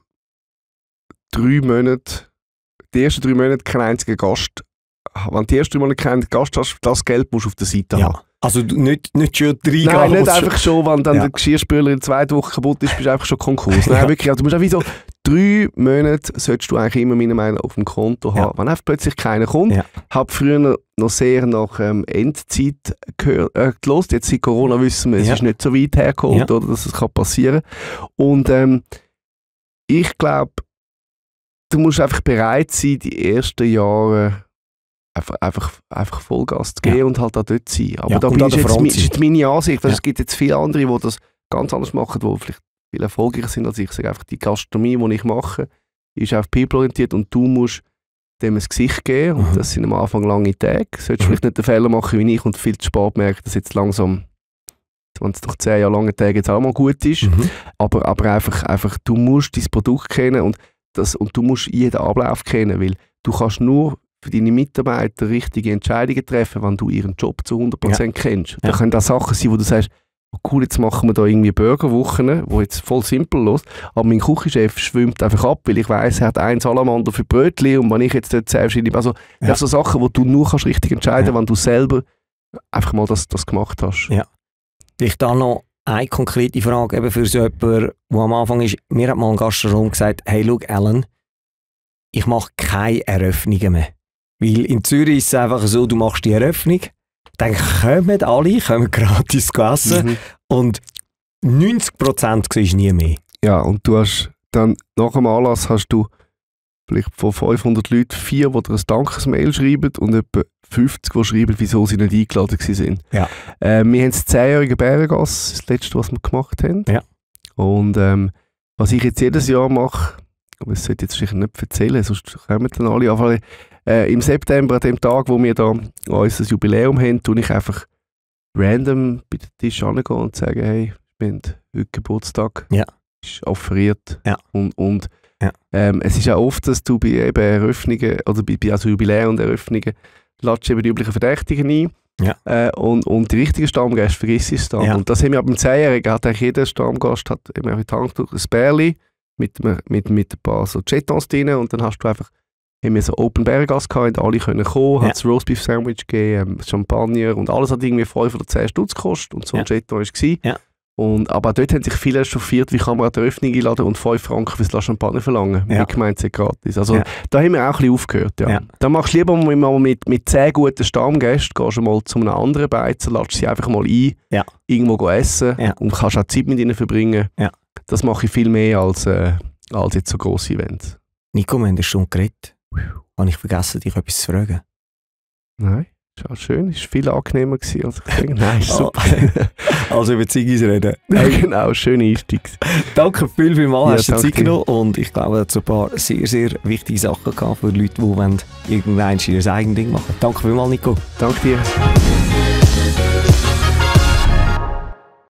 drei Monate, die ersten drei Monate keinen einzigen Gast, wenn du die ersten drei Monate keinen Gast hast, das Geld musst du auf der Seite ja. haben. Also nicht, nicht schon drei Nein, nicht einfach schon, wenn dann ja. der Geschirrspüler in zwei Wochen kaputt ist, bist du einfach schon Konkurs. Nein, ja. wirklich, also du musst einfach so drei Monate solltest du eigentlich immer meiner Meinung nach auf dem Konto haben. Ja. Wenn einfach plötzlich keiner kommt, ja. habe früher noch sehr nach ähm, Endzeit gehört, äh, gehört. Jetzt seit Corona wissen wir, es ja. ist nicht so weit hergeholt, ja. oder, dass es kann passieren kann. Und ähm, ich glaube, du musst einfach bereit sein, die ersten Jahre einfach, einfach, einfach Vollgas zu geben ja. und halt auch dort sein. Aber ja, da bin ich jetzt, das ist jetzt meine Ansicht. Ja. Es gibt jetzt viele andere, die das ganz anders machen, die vielleicht viel erfolgreicher sind als ich. Ich sage einfach, die Gastronomie, die ich mache, ist auf people-orientiert und du musst dem ein Gesicht geben. Und mhm. das sind am Anfang lange Tage. Du solltest mhm. vielleicht nicht den Fehler machen wie ich und viel zu spät merken, dass jetzt langsam, wenn es nach zehn Jahren langen Tagen jetzt auch mal gut ist. Mhm. Aber, aber einfach, einfach, du musst dein Produkt kennen und, das, und du musst jeden Ablauf kennen, weil du kannst nur für deine Mitarbeiter richtige Entscheidungen treffen, wenn du ihren Job zu hundert Prozent ja. kennst. Da ja. können auch Sachen sein, wo du sagst, oh cool, jetzt machen wir da irgendwie Burgerwochen, wo jetzt voll simpel los, aber mein Küchenchef schwimmt einfach ab, weil ich weiss, er hat einen Salamander für Brötchen und wenn ich jetzt dort selbst schreibe, also ja. das sind so Sachen, wo du nur kannst richtig entscheiden, ja. wenn du selber einfach mal das, das gemacht hast. Ja. Vielleicht dann noch eine konkrete Frage eben für so jemanden, der am Anfang ist, mir hat mal ein Gastronom gesagt, hey, schau Alan, ich mache keine Eröffnungen mehr. Weil in Zürich ist es einfach so, du machst die Eröffnung, dann kommen alle, kommen gratis essen mhm. und neunzig Prozent siehst du nie mehr. Ja, und du hast dann nach dem Anlass hast du vielleicht von fünfhundert Leuten vier, die dir ein Dankesmail schreiben und etwa fünfzig, die schreiben, wieso sie nicht eingeladen waren. Ja. Äh, wir haben das zehnjährige Bärengasse, das letzte, was wir gemacht haben. Ja. Und ähm, was ich jetzt jedes Jahr mache, aber das sollte ich jetzt sicher nicht erzählen, sonst kommen dann alle an. Äh, Im September, an dem Tag, wo wir da unser Jubiläum haben, tue ich einfach random bei den Tisch hingehen und sagen, hey, wir haben heute Geburtstag, ja. ist offeriert. Ja. Und, und ja. ähm, es ist auch oft, dass du bei eben Eröffnungen, oder bei, bei also Jubiläen und Eröffnungen, ladest eben die üblichen Verdächtigen ein. Ja. Äh, und, und die richtigen Stammgäste vergiss es dann. Ja. Und das haben wir ab dem zehnjährigen, hat eigentlich jeder Stammgast hat eben ein Tanktuch, ein Bärli mit, mit, mit ein paar so Jetons drin und dann hast du einfach haben wir so Open Bärengasse gehabt, alle können kommen, ja. hat es Roastbeef Sandwich gegeben, Champagner und alles hat irgendwie fünf oder zehn Stutz gekostet und so ein ja. Jeton war es. Ja. Und, aber dort haben sich viele chauffiert, wie kann man an der Öffnung einladen und fünf Franken für das Champagner verlangen. Ja. Nicht gemeint, es gratis. Also ja. da haben wir auch ein bisschen aufgehört. Ja. Ja. Da machst du lieber mal mit, mit zehn guten Stammgästen, gehst du mal zu einem anderen Beizer, lädst sie einfach mal ein, ja. irgendwo essen ja. und kannst auch Zeit mit ihnen verbringen. Ja. Das mache ich viel mehr als, äh, als jetzt so grosse Events. Nico, wir haben schon geredet. Habe ich vergessen, dich etwas zu fragen? Nein, ist auch schön. Es war viel angenehmer gewesen, als ich denke. Nein, ist super. Also über Ziggis reden. Ja, genau, schöne Einstieg. Danke viel, viel mal, ja, hast du Zeit genommen. Und ich glaube, es hat ein paar sehr, sehr wichtige Sachen gehabt für Leute, die irgendwann ihr eigenes Ding machen. Danke vielmals, Nico. Danke dir.